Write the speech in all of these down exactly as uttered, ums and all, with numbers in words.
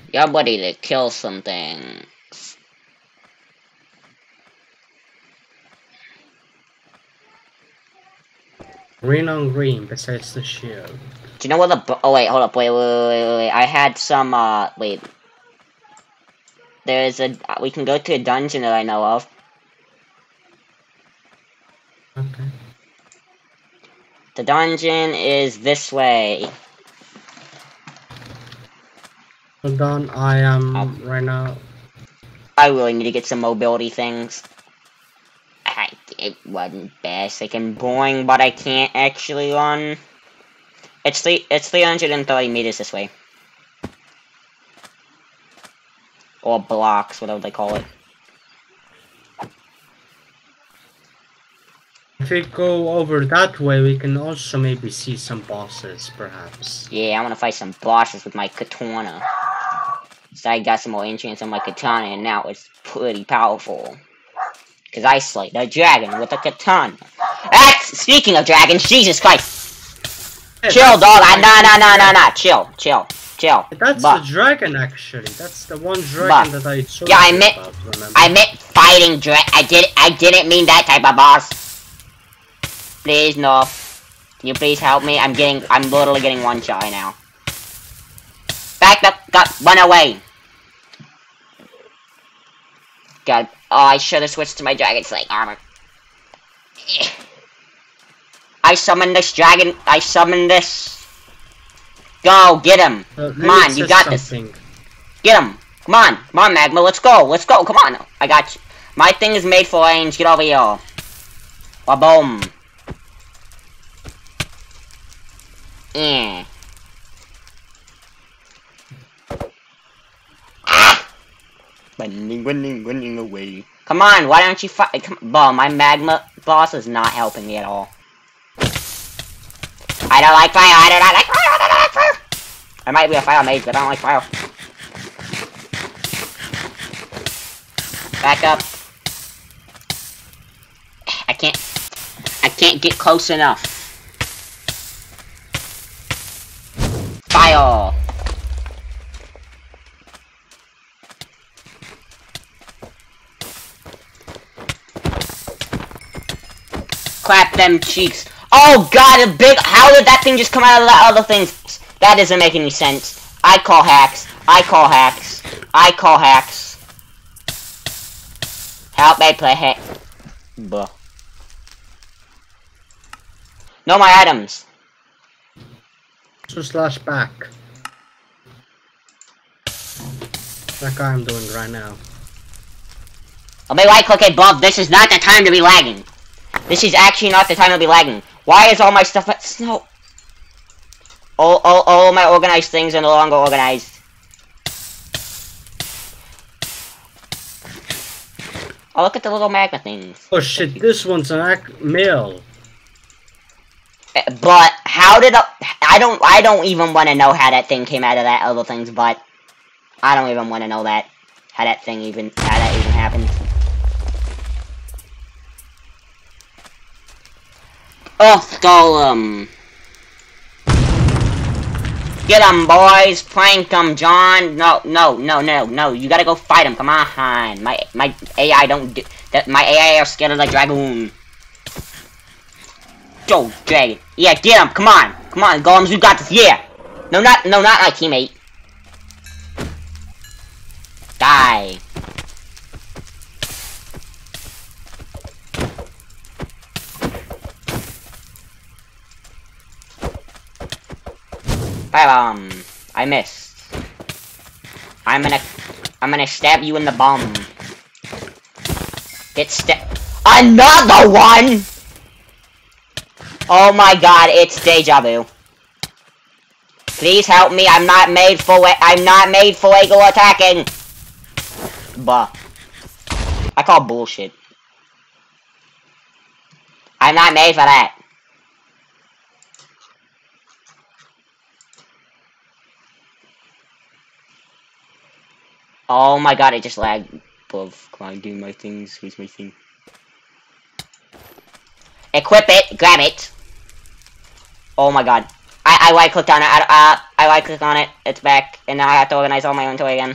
You're ready to kill something. Green on green besides the shield. Do you know what the... Oh, wait, hold up. Wait, wait, wait, wait, wait. I had some, uh... Wait. There's a... We can go to a dungeon that I know of. Okay. The dungeon is this way. Hold on, I am Um, right now. I really need to get some mobility things. I, it wasn't basic and boring, but I can't actually run. It's three, it's three hundred thirty meters this way. Or blocks, whatever they call it. If we go over that way, we can also maybe see some bosses, perhaps. Yeah, I want to fight some bosses with my katana. So I got some more enchants on my katana, and now it's pretty powerful. Because I slayed a dragon with a katana. That's, speaking of dragons, Jesus Christ! Hey, Chill, dog. I, nah, nah, nah, nah, nah. Chill, chill, chill. That's but, the dragon, actually. That's the one dragon but, that I told yeah, I you meant, about, remember? I meant fighting dra- I did, I didn't mean that type of boss. Please, no. Can you please help me? I'm getting, I'm literally getting one shot right now. Back up, got, run away. God, oh, I should have switched to my dragon slaying armor. I summoned this dragon, I summoned this. Go, get him. Uh, Come on, you got something. This. Get him. Come on, come on, Magma, let's go, let's go, come on. I got you. My thing is made for range, get over here. Ba-boom. Yeah. Ah! Running, running, running away. Come on, why don't you fight? Come on, my magma boss is not helping me at all. I don't like fire, I do not like fire, I don't like fire! I might be a fire mage, but I don't like fire. Back up. I can't... I can't get close enough. Fire! Clap them cheeks. Oh god, a big- how did that thing just come out of the other things? That doesn't make any sense. I call hacks. I call hacks. I call hacks. Help me play hack. Buh. No, my items. So slash back. Like I'm doing right now. Let me right click above. This is not the time to be lagging. This is actually not the time to be lagging. Why is all my stuff at snow? All, all, all my organized things are no longer organized. Oh, look at the little magma things. Oh shit, this one's an ac mill. But how did a, I don't I don't even want to know how that thing came out of that other things. But I don't even want to know that how that thing even how that even happened. Oh, Golem. Get him, boys. Plank him, John. No, no, no, no, no. You gotta go fight him. Come on. My my A I don't do that. My A I are scared of the dragoon. Go, dragon. Yeah, get him. Come on. Come on, Golems. You got this. Yeah. No, not no, not my teammate. Die. Bam! I missed. I'm gonna, I'm gonna stab you in the bum. Get sta- Another one! Oh my god, it's deja vu. Please help me. I'm not made for. I'm not made for legal attacking. Bah. I call bullshit. I'm not made for that. Oh my god, I just lagged. Above. Come on, do my things. Where's my thing? Equip it. Grab it. Oh my god. I, I right clicked on it. I, uh, I right clicked on it. It's back, and now I have to organize all my inventory again.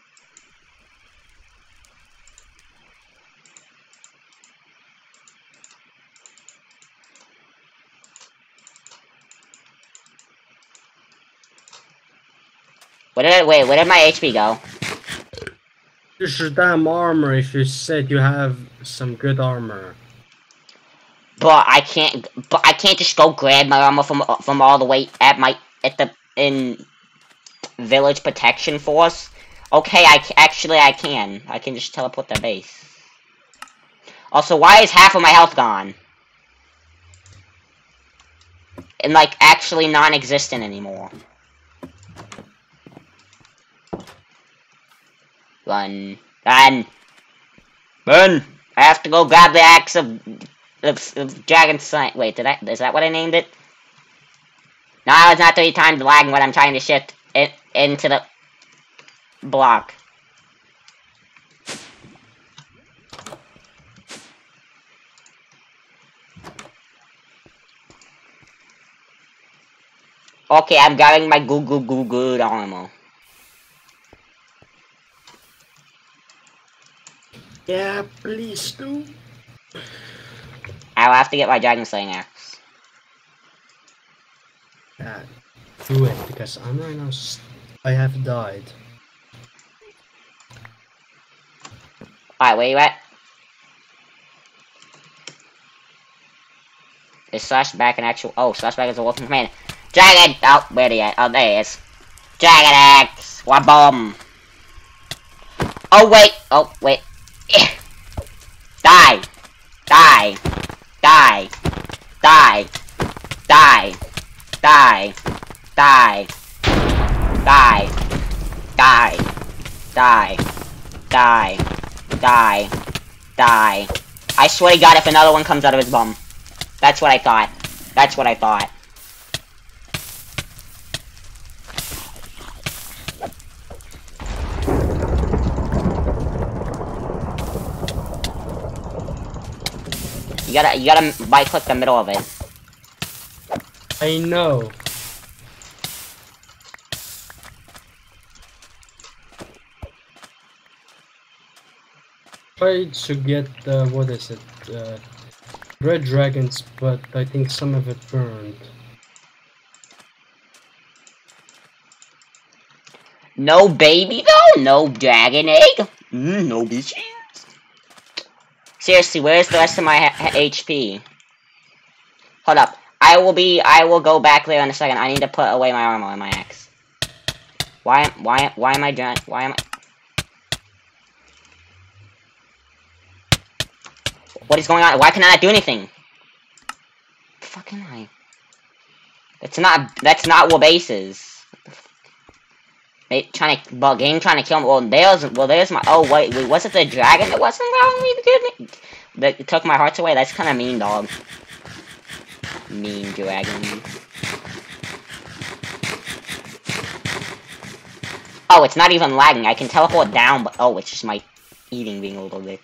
Where did it, wait? Where did my H P go? Use your damn armor if you said you have some good armor. But I can't. But I can't just go grab my armor from from all the way at my at the in village protection force. Okay, I actually I can. I can just teleport to base. Also, why is half of my health gone? And like actually non-existent anymore. Run, run, run! I have to go grab the axe of of, of Dragon Slayer. Wait, did I? Is that what I named it? No, it's not three times lagging when I'm trying to shift it into the block. Okay, I'm grabbing my goo goo goo good armor. Yeah, please do. I'll have to get my Dragon Slaying axe. Yeah, do it because I'm right now. I have died. Alright, where you at? Is Slashback an actual? Oh, Slashback is a wolf command. Dragon! Oh, where are you at? Oh, there he is. Dragon axe! Wabom! Oh, wait! Oh, wait. Die! Die! Die! Die! Die! Die! Die! Die! Die! Die! Die! Die! Die! I swear to God, if another one comes out of his bum. That's what I thought. That's what I thought. You gotta, you gotta right click the middle of it. I know. Tried to get uh, what is it? Uh, red dragons, but I think some of it burned. No baby though? No dragon egg? Mm, no bitches. Seriously, where's the rest of my H P? Hold up. I will be, I will go back there in a second. I need to put away my armor and my axe. Why, why, why am I done? Why am I? What is going on? Why can I not do anything? Fucking I. That's not, that's not what base is. They trying to, well, game trying to kill me. Well, there's, well, there's my. Oh wait, wait, was it the dragon that wasn't allowing me to get me? That took my hearts away. That's kind of mean, dog. Mean dragon. Oh, it's not even lagging. I can teleport down, but oh, it's just my eating being a little bit.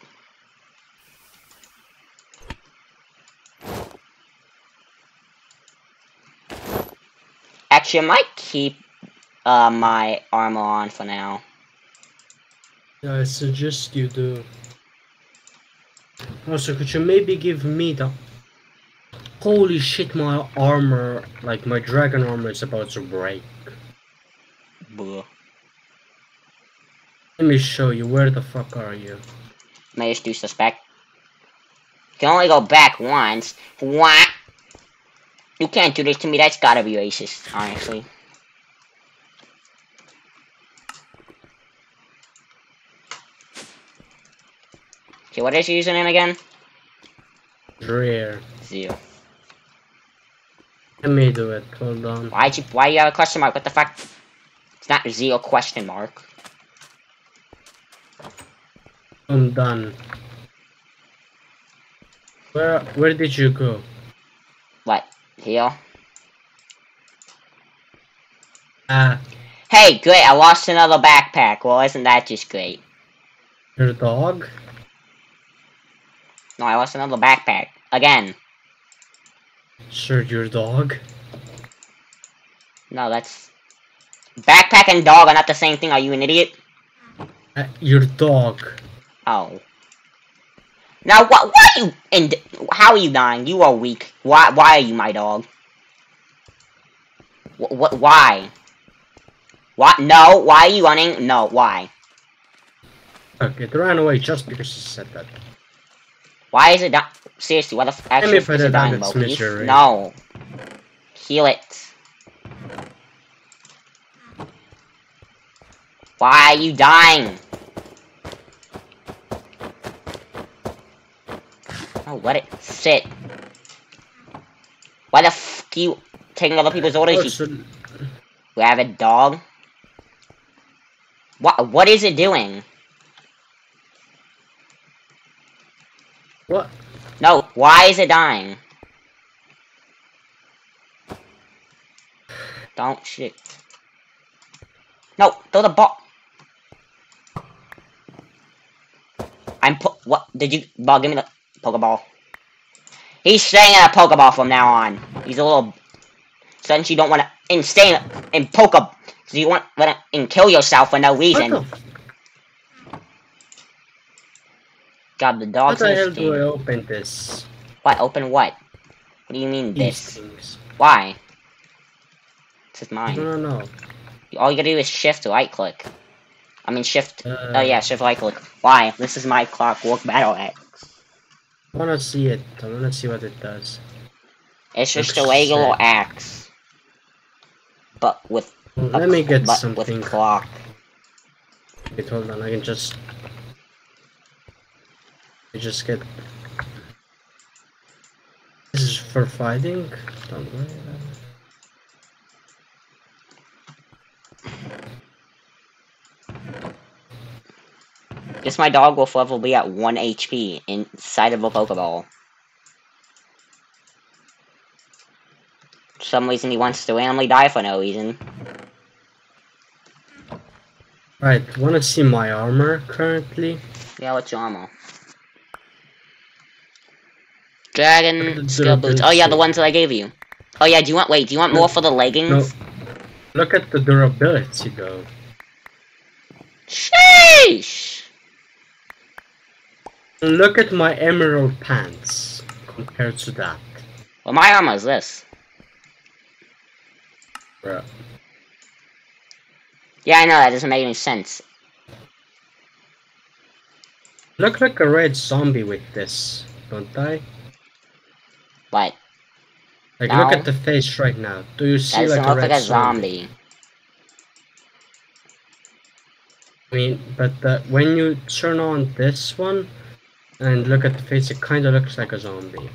Actually, I might keep uh, my armor on for now. Yeah, I suggest you do. Also, could you maybe give me the... Holy shit, my armor, like my dragon armor is about to break. Buh. Let me show you, where the fuck are you? May just do suspect. You can only go back once. What? You can't do this to me, that's gotta be racist, honestly. Okay, what is your username again? Rare. Zero. Let me do it, hold on. Why'd you, why you have a question mark? What the fuck? It's not zero question mark. I'm done. Where, where did you go? What? Here? Ah, Hey, great, I lost another backpack. Well, isn't that just great? your dog? No, I lost another backpack. Again. Sure, your dog? No, that's... Backpack and dog are not the same thing, are you an idiot? Uh, your dog. Oh. Now, what? Why are you... And how are you dying? You are weak. Why Why are you my dog? What? What? Why? What? No, why are you running? No, why? Okay, it ran away just because you said that. Why is it dying? Seriously, what the f- actually is it dying, Mokies? No. Heal it. Why are you dying? Oh, let it sit. Why the f are you taking other people's orders? You rabid dog? What? What is it doing? What? No, why is it dying? Don't shit. No, throw the ball. I'm po- what? Did you ball? Give me the Pokeball. He's staying at a Pokeball from now on. He's a little. Since you don't want to and stay in, in Poke, so you want to and kill yourself for no reason. What the, God, the dog's How the hell do I open this? What? Open what? What do you mean These this? things. Why? This is mine. No, no, no. All you gotta do is shift right click. I mean shift. Uh, oh yeah, shift right click. Why? This is my Clockwork Battle Axe. I wanna see it. I wanna see what it does. It's just Looks a regular sick. axe, but with Well, a let me get but something. with clock. Wait, hold on. I can just. I just get. This is for fighting. Don't worry about it. Guess my dog will forever be at one H P inside of a Pokeball. For some reason he wants to randomly die for no reason. Right, wanna see my armor currently? Yeah, what's your armor? Dragon skill durability. boots. Oh yeah, the ones that I gave you. Oh yeah, do you want- wait, do you want more for the leggings? No. Look at the durability though. Sheesh! Look at my emerald pants compared to that. Well, my armor is this. Bro. Yeah, I know, that doesn't make any sense. Look like a red zombie with this, don't I? But Like, no. look at the face right now. Do you that see doesn't like a look red like a zombie? zombie. I mean, but uh, when you turn on this one and look at the face, it kind of looks like a zombie.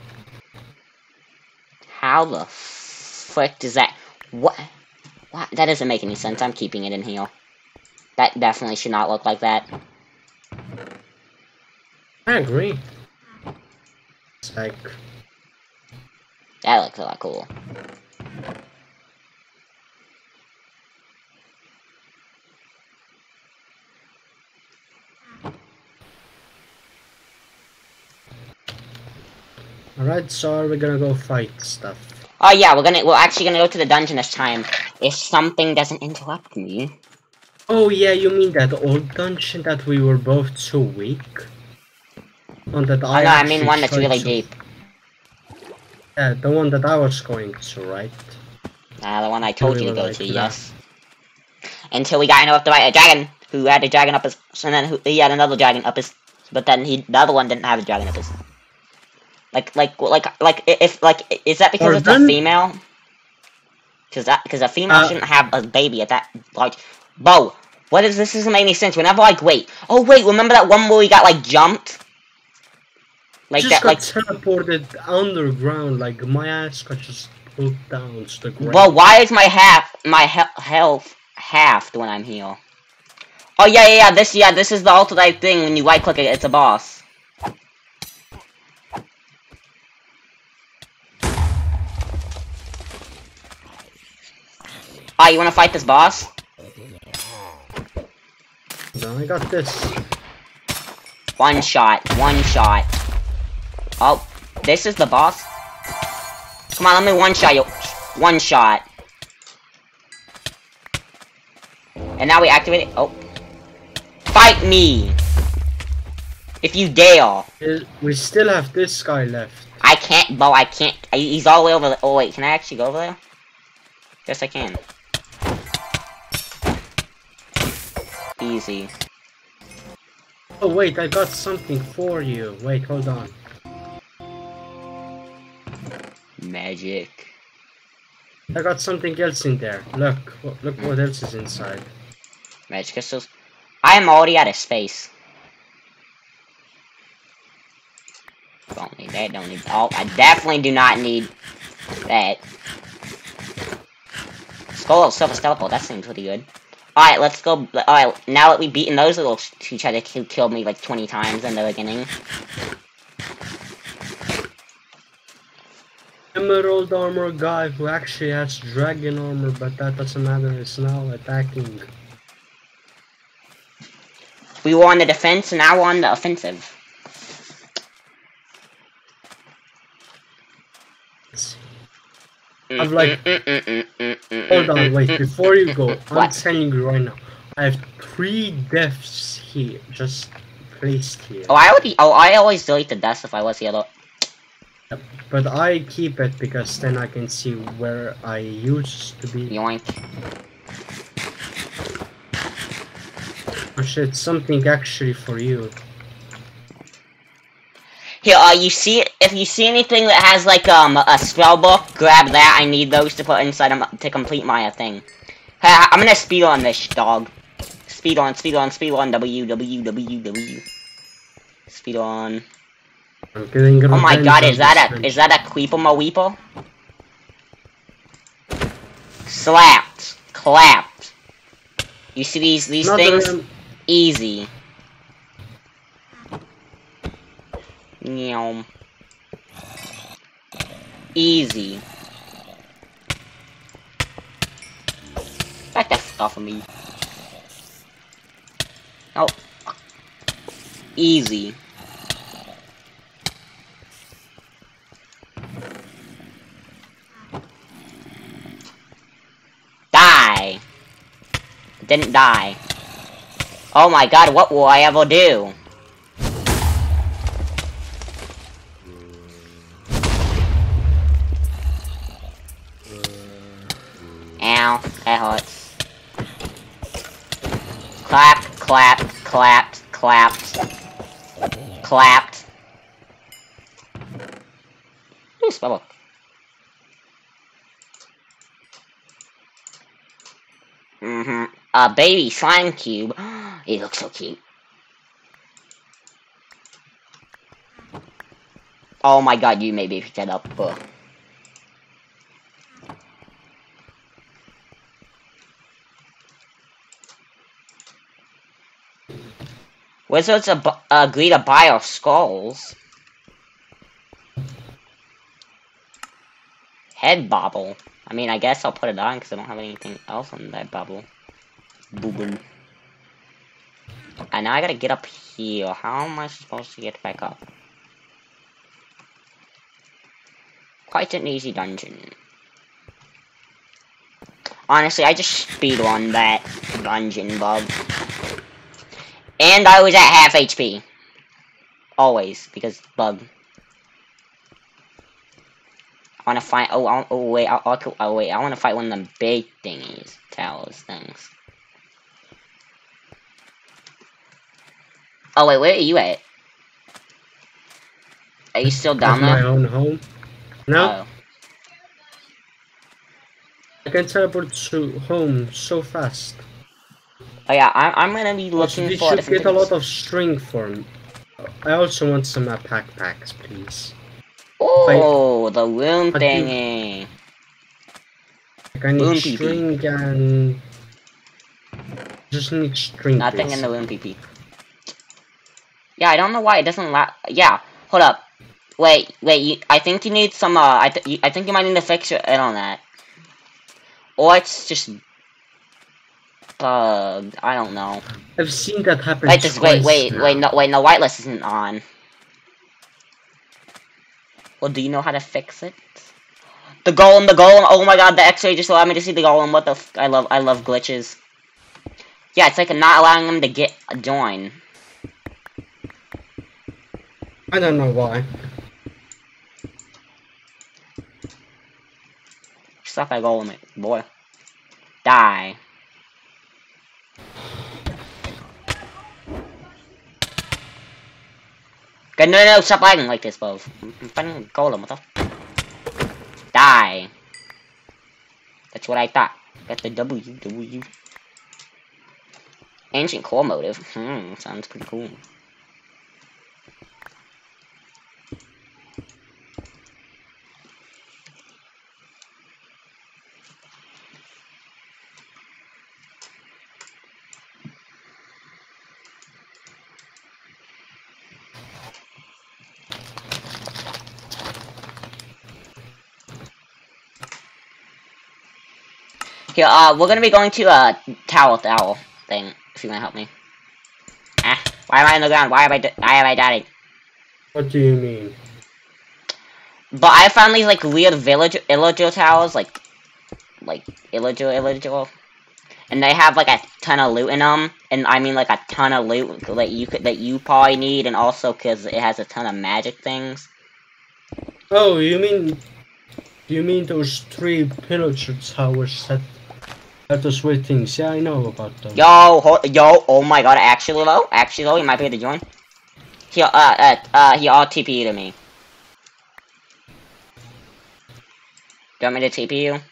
How the frick does that... What? What? That doesn't make any sense. I'm keeping it in here. That definitely should not look like that. I agree. It's like... That looks a lot cool. Alright, so are we gonna go fight stuff? Oh yeah, we're gonna- we're actually gonna go to the dungeon this time. If something doesn't interrupt me. Oh yeah, you mean that old dungeon that we were both so weak? One that Oh I no, I actually mean one that's tried really to- deep. Yeah, the one that I was going to, right? Ah, the one I told you to Really go like to, that. yes. Until we got interrupted by a dragon, who had a dragon up his- and then who, he had another dragon up his- but then he- the other one didn't have a dragon up his- Like, like, like, like, if, like, is that because it's a Pardon? female? Cause that, cause a female Uh, shouldn't have a baby at that, like, Bo, what is, this doesn't make any sense, whenever, like, wait, oh wait, remember that one where we got, like, jumped? Like just that, got like, teleported underground, like my ass got just pulled down to the ground. well, why is my half, my he health halved when I'm here? Oh yeah, yeah, yeah, this, yeah, this is the ultimate thing, when you right click it, it's a boss. Ah, you wanna fight this boss? No, I got this. One shot, one shot. Oh, this is the boss? Come on, let me one shot you. One shot. And now we activate it. Oh. Fight me! If you dare. We still have this guy left. I can't, Bo, I can't. He's all the way over there. Oh, wait, can I actually go over there? Yes, I can. Easy. Oh, wait, I got something for you. Wait, hold on. Magic. I got something else in there. Look, look what else is inside. Magic crystals. I am already out of space. Don't need that, don't need oh, I definitely do not need that. Skull of Surface Teleport, that seems pretty good. Alright, let's go. Alright, now that we've beaten those little who tried to kill, kill me like twenty times in the beginning. Emerald armor guy who actually has dragon armor, but that doesn't matter, is now attacking. We were on the defense, and now we're on the offensive. I'm like, hold on, wait, before you go, I'm what? telling you right now, I have three deaths here, just placed here. Oh, I already, oh, I always delete the deaths if I was here, though. Yep, but I keep it because then I can see where I used to be. Yoink. Oh shit, something actually for you. Here, uh, you see, if you see anything that has, like, um, a spell book, grab that. I need those to put inside um, to complete my uh, thing. Hey, I'm gonna speed on this, dog. Speed on, speed on, speed on, W, W, W, W. Speed on. I'm getting oh my god, is that a, is that a Queepama Weeper? Slapped. Clapped. You see these, these Not things? them. Easy. Meow. Easy. Back that f off of me. Oh. Easy. Die. Didn't die. Oh my god, what will I ever do? Ow, that hurts. Clap, clap, clapped, clapped, clapped. Ooh, spellbook. Mm-hmm. A baby slime cube. It looks so cute. Oh my god, you maybe pick that up. Ugh. Wizards ab agree to buy our skulls. Head bobble. I mean, I guess I'll put it on because I don't have anything else on that bubble. Boo boo. And now I gotta get up here. How am I supposed to get back up? Quite an easy dungeon. Honestly, I just speedrun that dungeon, bug. And I was at half H P. Always, because bug. I wanna find. Oh, oh, oh wait. I'll, I'll, oh wait. I wanna fight one of them big thingies, towers, things. Oh wait, where are you at? Are you still down there? My own home. No. Oh. I can teleport to home so fast. Oh yeah, I'm, I'm gonna be looking you for should different get things. a lot of string for me. I also want some uh, backpacks, please. Oh, I, the room I thingy. Like I need Room string P P. And just need string. Nothing in the room P P. Yeah, I don't know why it doesn't la- Yeah, hold up. Wait, wait. You, I think you need some. Uh, I th you, I think you might need to fix your it on that. Or it's just bugged. I don't know. I've seen that happen. Wait, just wait, wait, now. wait. No, wait. No, whitelist isn't on. Well, do you know how to fix it? The golem, the golem. Oh my god, the X-ray just allowed me to see the golem. What the? F I love, I love glitches. Yeah, it's like not allowing them to get a join. I don't know why. Stuff like gold limit, boy. Die. Okay, no, no, stop lagging like this, bro. I'm fighting golem, what the f- Die. That's what I thought. Got the W, W. Ancient core motive. Hmm, sounds pretty cool. Here, uh, we're gonna be going to a uh, Tower Owl thing, if you wanna help me. Ah, why am I on the ground? Why have I, why have I died? What do you mean? But I found these, like, weird village illager towers, like, like, illager, illager. And they have, like, a ton of loot in them. And I mean, like, a ton of loot that you could, that you probably need, and also because it has a ton of magic things. Oh, you mean... You mean those three pillager towers that... That those weird things? Yeah, I know about them. Yo, ho yo, oh my god, actually, though? Actually, though, you might be able to join. Here, uh, uh, uh, he all T P U to me. Do you want me to T P you?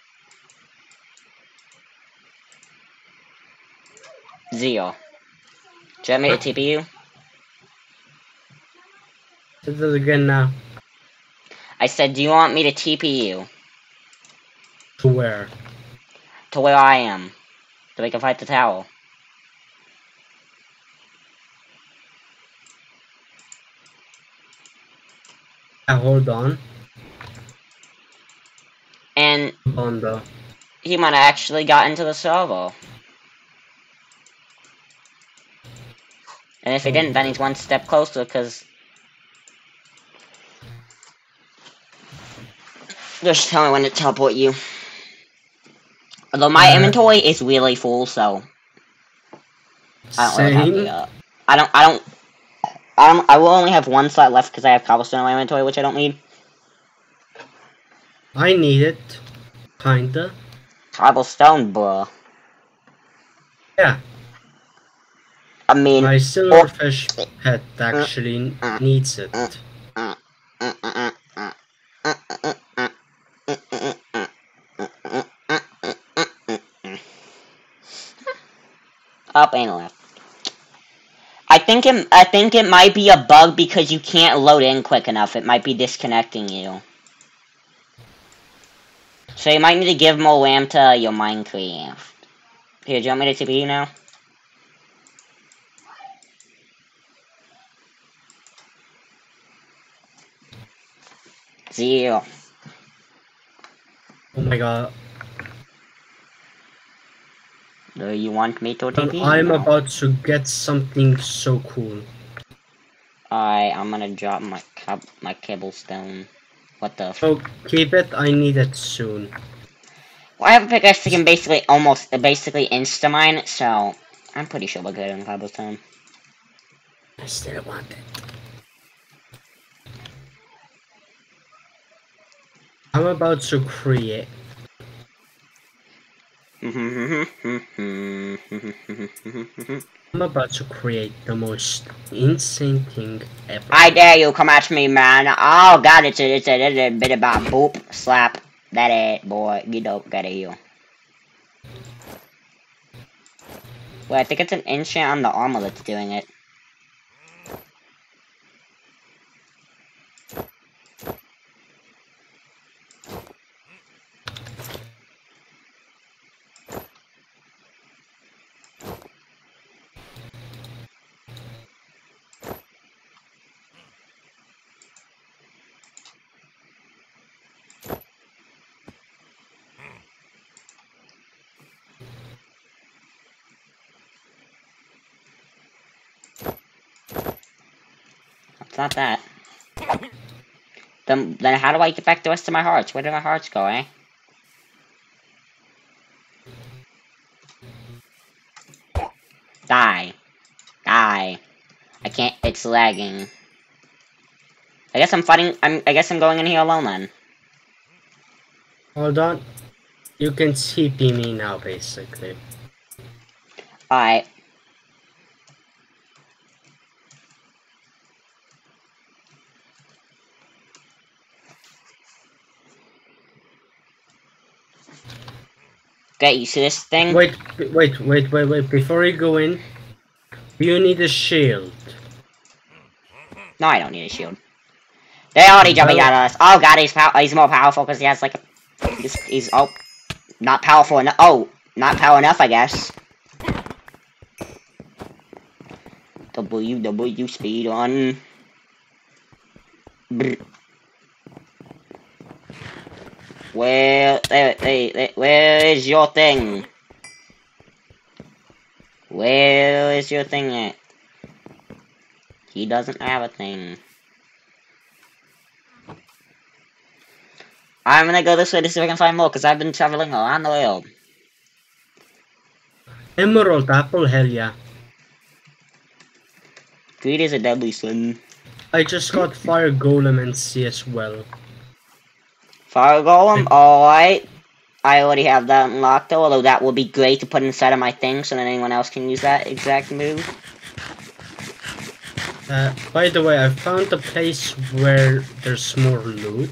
Zero. Do you want me to T P you? Say that again now. I said, do you want me to T P you? To where? To where I am. So we can fight the tower. Uh, hold on. And On the... he might have actually got into the server. And if he didn't, then he's one step closer, because... Just tell me when to teleport you. Although my uh, inventory is really full, so... I don't really have the, uh, I don't, I don't... I don't, I will only have one slot left because I have cobblestone in my inventory, which I don't need. I need it. Kinda. Cobblestone, bruh. Yeah. I mean... My silverfish oh, pet actually uh, uh, needs it. Uh, uh, uh, uh, uh, uh, uh, uh, Up and left. I think it. I think it might be a bug because you can't load in quick enough. It might be disconnecting you. So you might need to give more RAM to your Minecraft. Here, do you want me to T P you now? Zero. Oh my god. Do you want me to T P? I'm no? about to get something so cool. Alright, I'm gonna drop my cab my cobblestone. What the? Oh, keep it. I need it soon. Well, I have a pickaxe that can basically almost basically insta mine, so I'm pretty sure we're good on cobblestone. I still want it. I'm about to create. I'm about to create the most insane thing ever. I dare you come at me, man. Oh god, it's a, it's a, it's a bit about boop, slap. That it, boy. You don't gotta heal. Wait, I think it's an enchant on the armor that's doing it. It's not that. Then, then how do I get back the rest of my hearts? Where did my hearts go, eh? Die. Die. I can't, it's lagging. I guess I'm fighting, I'm, I guess I'm going in here alone then. Hold on. You can T P me now, basically. Alright. Okay, you see this thing? Wait, wait, wait, wait, wait. Before you go in, you need a shield. No, I don't need a shield. They're already jumping Well, at us. Oh god, he's pow he's more powerful because he has like a... He's, he's... Oh. Not powerful enough. Oh. Not power enough, I guess. W, W, speed on. Brr. Where, there, there, there, where is your thing? Where is your thing at? He doesn't have a thing. I'm gonna go this way to see if I can find more, because I've been traveling around the world. Emerald apple, hell yeah. Greed is a deadly sin. I just got fire golem and C as well. Fire Golem, alright. I already have that unlocked though, although that will be great to put inside of my thing so that anyone else can use that exact move. Uh, by the way, I found a place where there's more loot.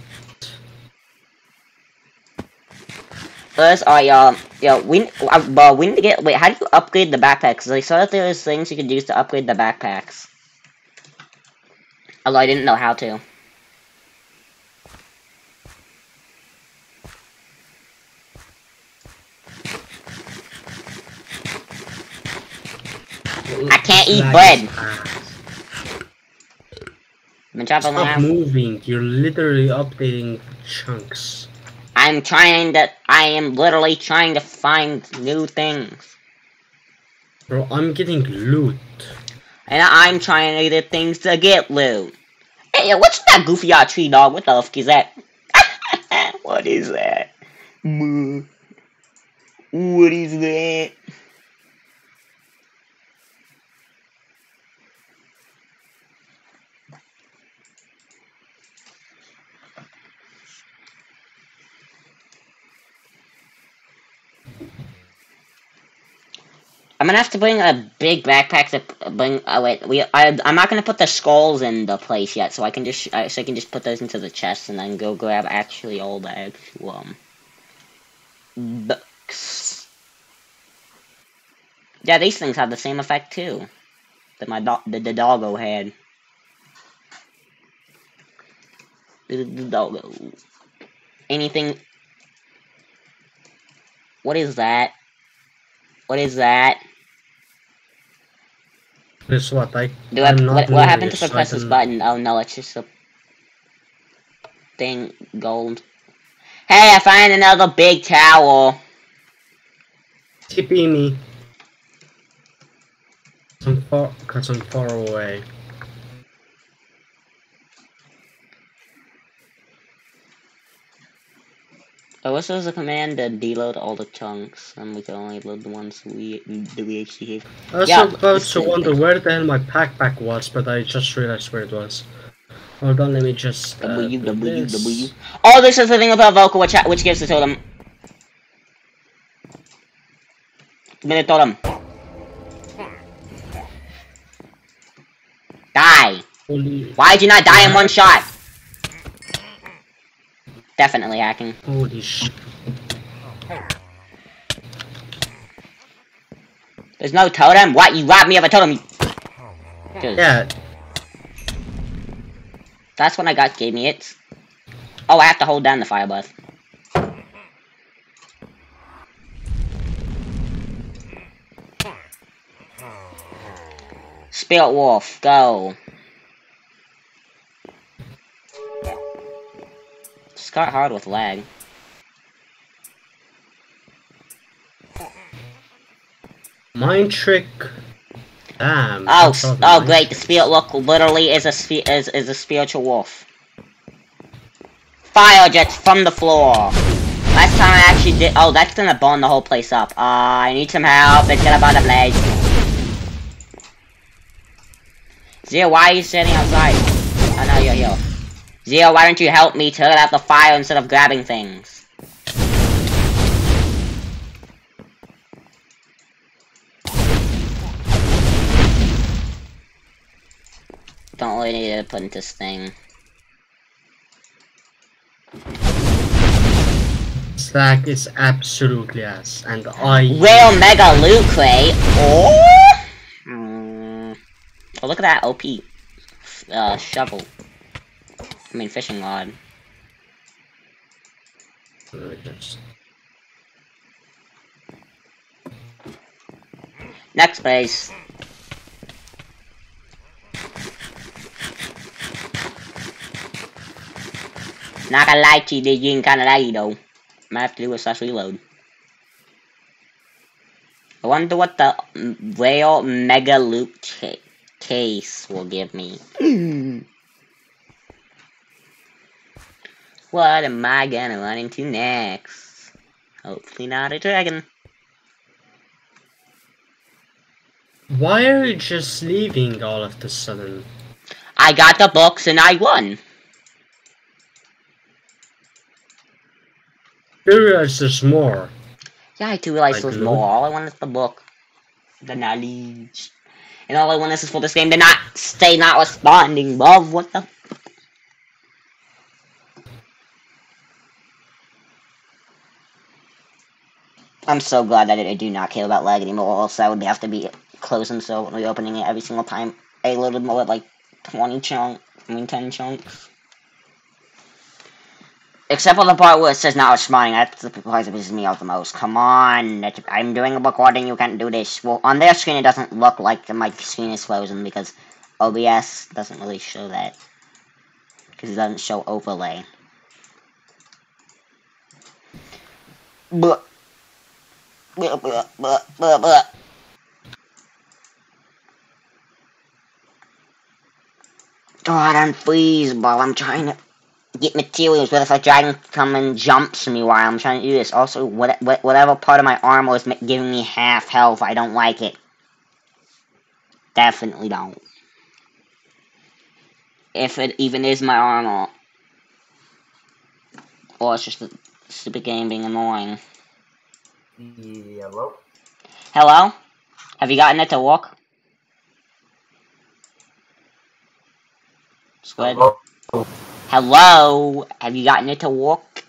First, I, um, yo, we, uh, well, we need to get, wait, how do you upgrade the backpacks? Because I saw that there was things you could use to upgrade the backpacks. Although I didn't know how to. I can't eat bread. I've been traveling Stop around. moving, you're literally updating chunks. I'm trying to, I am literally trying to find new things. Bro, I'm getting loot. And I'm trying to get things to get loot. Hey, what's that goofy ass tree dog? What the fuck is that? What is that? What is that? I'm gonna have to bring a big backpack to bring. Oh wait, we. I. I'm not gonna put the skulls in the place yet, so I can just. Uh, so I can just put those into the chest and then go grab actually all the actual um. books. Yeah, these things have the same effect too, that my dog, the, the doggo had. The, the doggo. Anything. What is that? What is that? This what I Do I, I'm not what, what happened if I so press can... this button? Oh no, it's just a thing, gold. Hey, I find another big tower. T P me. I'm far, cause I'm far away. Oh, this is a command to deload all the chunks, and we can only load the ones we do we actually have. I was Yeah, about to wonder where the hell my backpack was, but I just realized where it was. Hold on, let me just. Uh, W W this. W. Oh, this is the thing about Vocal, which which gives the totem. Give me the totem. Die. Holy, Why did you not die in one shot? Definitely hacking. holy sh! There's no totem? What? You robbed me of a totem? Dude, Yeah, that's when I got gave me it. Oh, I have to hold down the fire buff. Spirit Wolf, go. It's got hard with lag. mind trick. Damn. Oh, that's all oh, mind great! The trick. spirit look literally is a spe is is a spiritual wolf. Fire jets from the floor. Last time I actually did. Oh, that's gonna burn the whole place up. Uh, I need some help. It's gonna burn the place. Zio, why are you sitting outside? Oh no, you're here. Zio, why don't you help me turn out the fire instead of grabbing things? Don't really need to put into this thing. Slack is absolutely ass, and I... Real mega loot crate, or... Mm, oh, look at that O P uh, shovel. I mean, fishing rod. Next place. Not gonna lie to you, this game kinda laggy though. Might have to do a slash reload. I wonder what the Rail Mega Loot ca case will give me. What am I gonna run into next? Hopefully not a dragon. Why are you just leaving all of the sudden? I got the books and I won. You realize there's more. Yeah, I do realize Like there's really? more. All I want is the book. The knowledge. And all I want is for this game to not stay not responding, love. What the? I'm so glad that I do not care about lag anymore, or else I would have to be closing so reopening it every single time. I loaded more like twenty chunks, I mean ten chunks. Except for the part where it says not responding, that's the part that pisses me off the most. Come on, that's, I'm doing a recording, you can't do this. Well, on their screen it doesn't look like my screen is frozen because O B S doesn't really show that. Because it doesn't show overlay. But Blah, blah, blah, blah, blah. God, I'm freeze, ball. I'm trying to get materials. What if a dragon comes and jumps me while I'm trying to do this? Also, what, what, whatever part of my armor is giving me half health, I don't like it. Definitely don't. If it even is my armor. Or it's just the stupid game being annoying. Hello? Hello? Have you gotten it to work? Squid? Hello? Hello? Have you gotten it to work?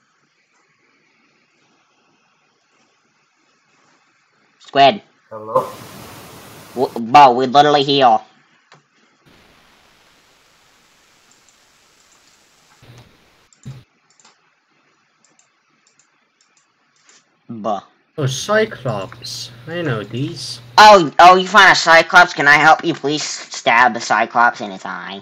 Squid? Hello? W Bo, we're literally here. Buh. Oh, Cyclops. I know these. Oh, oh, you find a Cyclops? Can I help you please stab the Cyclops in its eye?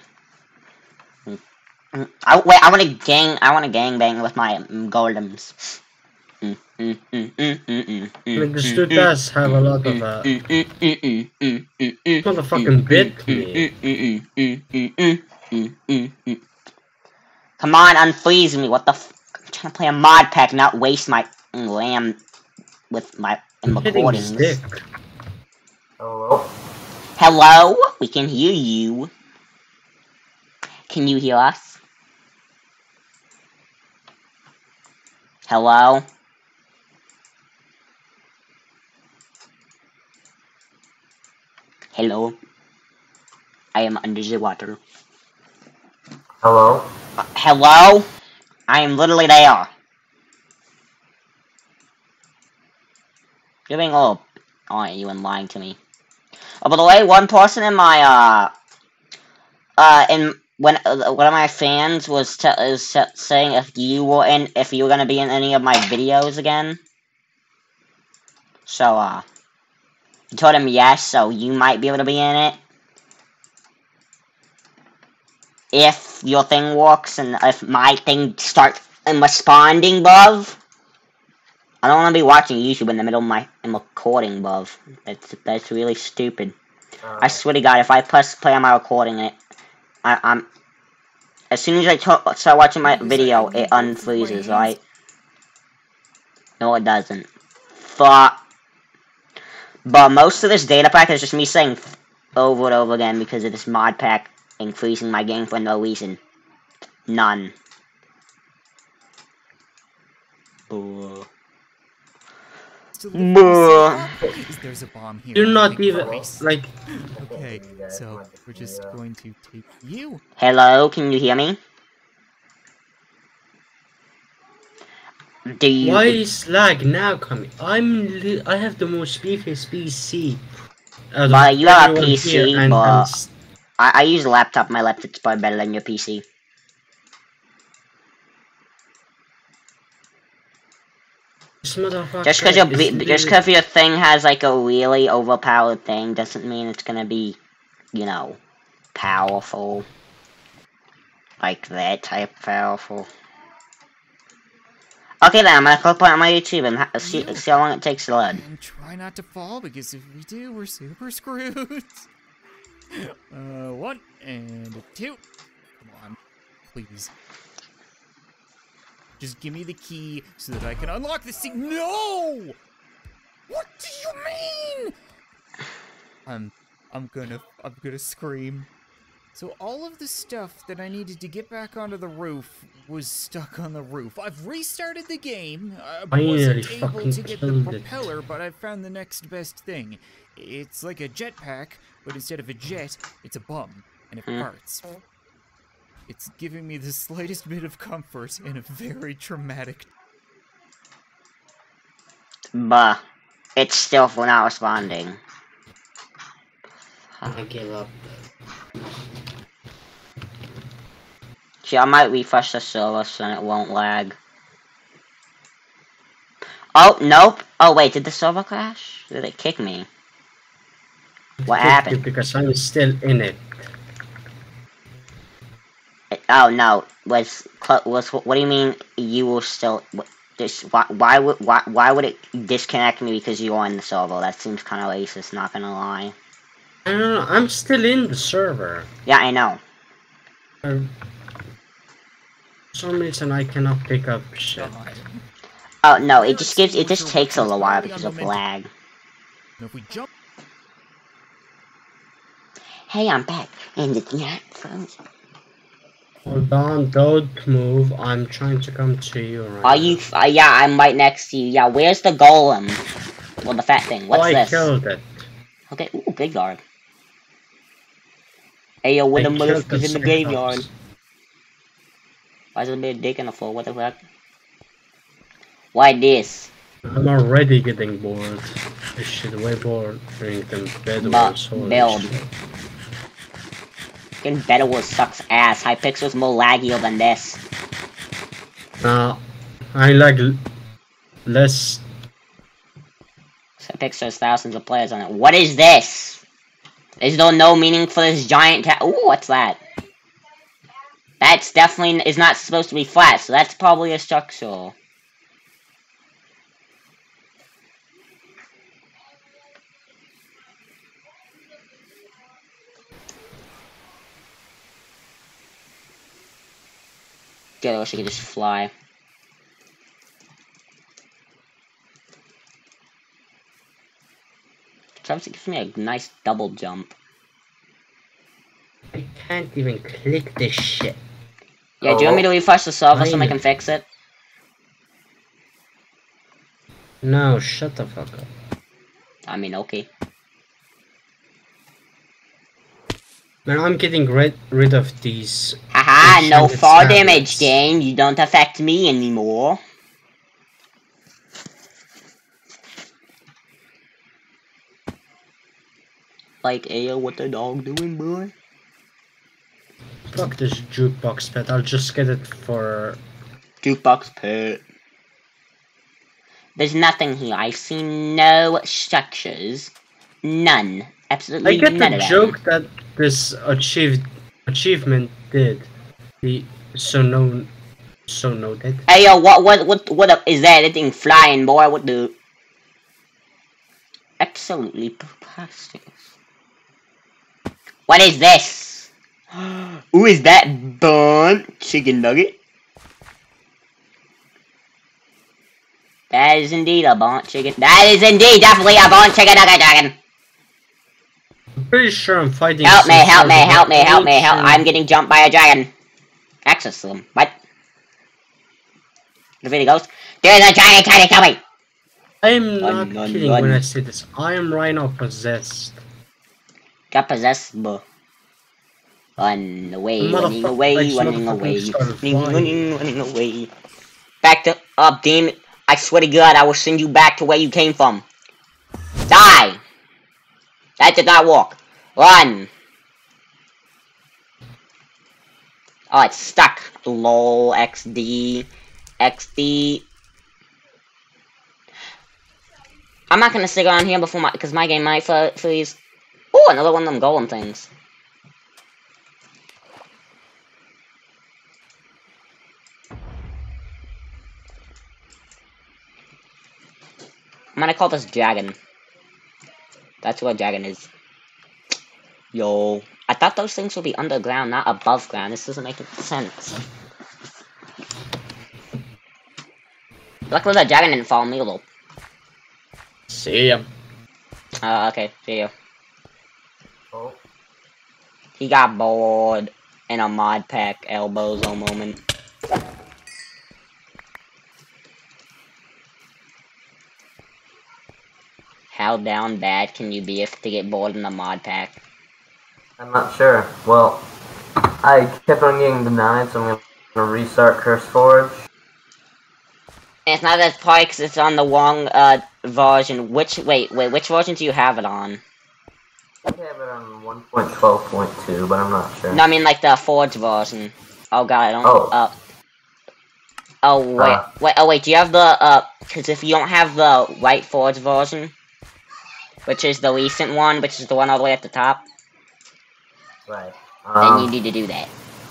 I, wait, I want to gang, I want to gang bang with my um, golems. Mm, mm, mm, mm, mm, mm, mm, Like, this mm, dude mm, does have a lot of, uh... mm, mm, mm, mm, mm, mm, mm, Motherfucking bit me. mm, mm, mm, mm, mm, mm, mm, mm. Come on, unfreeze me, what the f- I'm trying to play a mod pack, not waste my RAM with my I'm hitting recordings. stick. Hello? Hello? We can hear you. Can you hear us? Hello? Hello? I am under the water. Hello? Uh, hello? I am literally there. You're being a little... aren't you, and lying to me. Oh, by the way, one person in my, uh... Uh, in... When uh, one of my fans was t is t saying if you were in, if you were gonna be in any of my videos again. So, uh... I told him yes, so you might be able to be in it. If your thing works, and if my thing starts responding, bruv. I don't want to be watching YouTube in the middle of my I'm recording, bruv. That's, that's really stupid. Uh, I swear to God, if I press play on my recording, it, I, I'm... As soon as I start watching my video, it unfreezes, right? No, it doesn't. Fuck. But most of this data pack is just me saying over and over again because of this mod pack increasing my game for no reason. None. Buh. Buh. There's a bomb here. You're not even like. Okay, so we're just going to take you. Hello, can you hear me? Do you? Why is lag now coming? I'm. Li I have the most beefiest P C. Well, you have a P C, and, but and I, I use a laptop. My laptop's probably better than your P C. This motherfucker Just because your is just because your thing has like a really overpowered thing doesn't mean it's gonna be, you know, powerful. Like that type of powerful. Okay then, I'm gonna click on my YouTube and ha see, see how long it takes to load. And try not to fall, because if we do, we're super screwed. uh, one and a two. Come on, please. Just give me the key so that I can unlock this thing. No! What do you mean? I'm, I'm gonna, I'm gonna scream. So all of the stuff that I needed to get back onto the roof was stuck on the roof. I've restarted the game. I wasn't able to get the propeller, it. but I found the next best thing. It's like a jetpack, but instead of a jet, it's a bum, and it mm. farts. It's giving me the slightest bit of comfort in a very traumatic... Bah. It's still for not responding. I give up. See, I might refresh the server so it won't lag. Oh, nope. Oh, wait, did the server crash? Did it kick me? What happened? Because I'm still in it. it oh, no. Was, was, what do you mean you were still... This, why, why, would, why, why would it disconnect me because you are in the server? That seems kind of racist, not gonna lie. I don't know, I'm still in the server. Yeah, I know. Um, for some reason I cannot pick up shit. Oh no, it just gives it just takes a little while because of lag. If we jump Hey, I'm back, and it's not frozen. Hold on, don't move. I'm trying to come to you right Are you? Uh, yeah, I'm right next to you. Yeah, where's the golem? Well, the fat thing. What's oh, I this? killed it. Okay, ooh, good guard. Hey yo, what the motherfuckers in the graveyard? Why is there a bit of dick on the floor? What the fuck? Why this? I'm already getting bored. This shit way bored than Bed Wars. Build. Fucking Bed Wars sucks ass. Hypixel's more laggier than this. Nah, I like less. Hypixel has thousands of players on it. What is this? Is there no meaning for this giant ta- Ooh, what's that? That's definitely is not supposed to be flat, so that's probably a structure. God, I wish I could just fly. Travis gives me a nice double jump. I can't even click this shit. Yeah, do you want me to refresh the server so I can fix it? No, shut the fuck up. I mean, okay. Man, I'm getting rid rid of these. Haha, no fall damage, game. You don't affect me anymore. Like, ayo, what the dog doing, boy? Fuck this jukebox pet. I'll just get it for jukebox pet. There's nothing here. I see no structures. None. Absolutely none. I get the joke that this achieved achievement did. The so known so noted. Hey yo, what what what what up is that anything flying, boy? What the absolutely preposterous. What is this? Who is that burnt chicken nugget? That is indeed a burnt chicken. That is indeed definitely a burnt chicken nugget dragon. I'm pretty sure I'm fighting. Help me, some help sort me, of help me, help me, help. ocean- I'm getting jumped by a dragon. Access them. What? The video goes. There's a dragon trying to kill me! I am not Run, run, kidding run. when I say this. I am right now possessed. Got possessed, bro. Run away, The running motherfucker- away, I just running motherfucking away. started Running, flying. running, running away. Back to up, demon. I swear to God, I will send you back to where you came from. Die! That did not work. Run! Oh, it's stuck. Lol, X D. X D. I'm not gonna stick on here before my, because my game might freeze. Oh, another one of them golem things. I'm gonna call this dragon. That's what dragon is. Yo. I thought those things would be underground, not above ground. This doesn't make sense. Luckily the dragon didn't follow me though. See ya. Uh, okay, see you. Oh, He got bored in a mod pack elbows a moment. How down bad can you be if to get bored in a mod pack? I'm not sure. Well, I kept on getting denied, so I'm gonna restart Curse Forge. It's not as probably because it's on the wrong uh version. Which wait wait which version do you have it on? I have it on one point twelve point two, but I'm not sure. No, I mean like the Forge version. Oh god, I don't. Oh. Uh, oh wait Uh. wait oh wait. Do you have the uh? Because if you don't have the right Forge version, which is the recent one, which is the one all the way at the top, Right. then Um, you need to do that.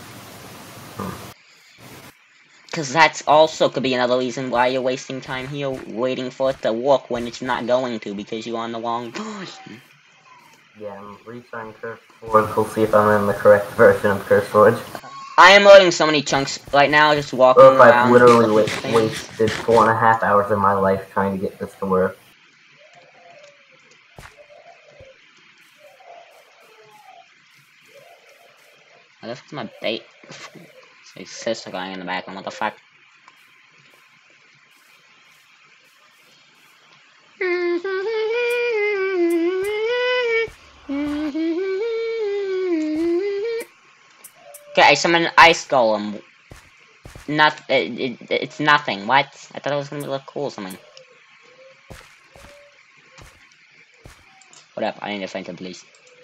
Because that's also could be another reason why you're wasting time here waiting for it to work when it's not going to because you're on the wrong version. yeah, I'm restarting Curse Forge. We'll see if I'm in the correct version of Curse Forge. I am loading so many chunks right now, just walking Or if I've around. literally looking wa- at things. wasted four and a half hours of my life trying to get this to work. Oh, that's my bait. My sister going in the background, what the fuck? Okay, I summoned an ice golem. Not, it, it, it's nothing. What? I thought it was gonna look cool or something. What up? I need to find the police.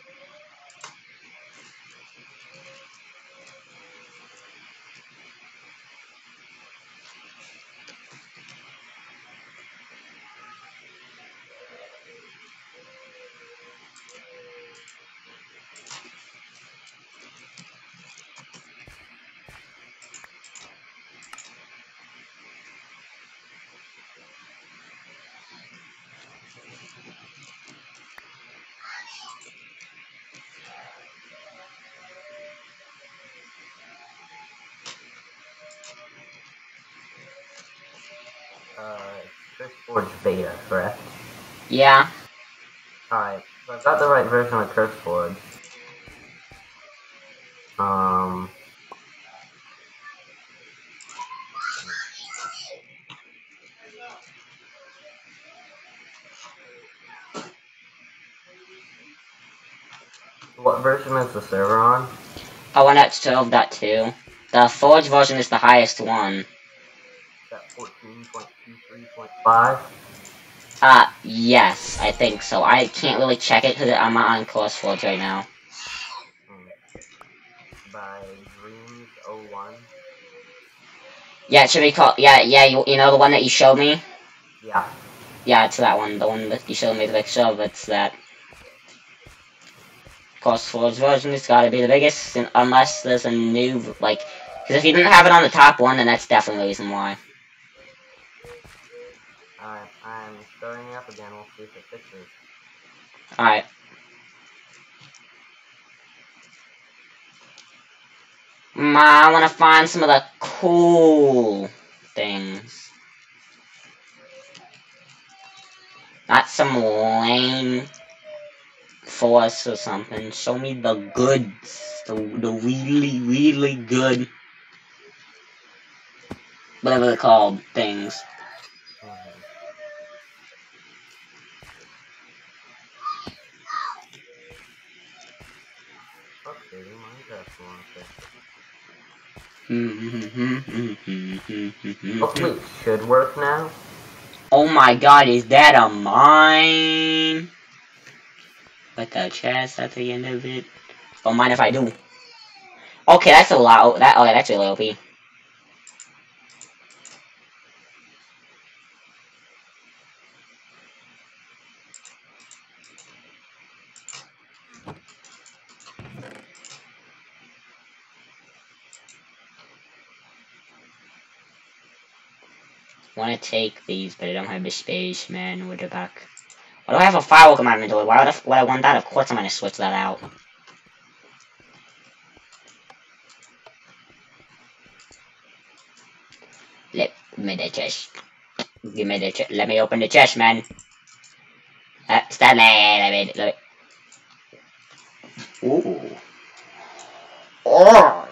Uh, Curse Forge Beta, correct? Yeah. Alright, so I've got the right version of Curse Forge. Um... What version is the server on? I went at twelve point two. The Forge version is the highest one. Is that fourteen point two three point five? Uh, yes, I think so. I can't really check it because I'm not on Course Forge right now. Hmm. By Dreams oh one? Yeah, it should be called, yeah, yeah, you, you know the one that you showed me? Yeah. Yeah, it's that one, the one that you showed me the picture of, it's that. Course Forge version has gotta be the biggest, and unless there's a new, like, because if you didn't have it on the top one, then that's definitely the reason why. Alright, I'm starting up again, we'll see if it fixes. Alright. Mm, I wanna find some of the cool things. Not some lame force or something. Show me the goods. The, the really, really good. Whatever they're called, things. Updating Minecraft launcher. Hmm. Hopefully it should work now. Oh my god, is that a mine? With the chest at the end of it. Don't mind if I do. Okay, that's a lot. That okay, that's really O P. Want to take these, but I don't have the space, man. With the back. Why do I have a firewalk in my inventory? Why would I, would I want that? Of course I'm gonna switch that out. Let me the chest. Give me the chest. Let me open the chest, man. Uh, stand there. Let me. Let me. Ooh. Oh.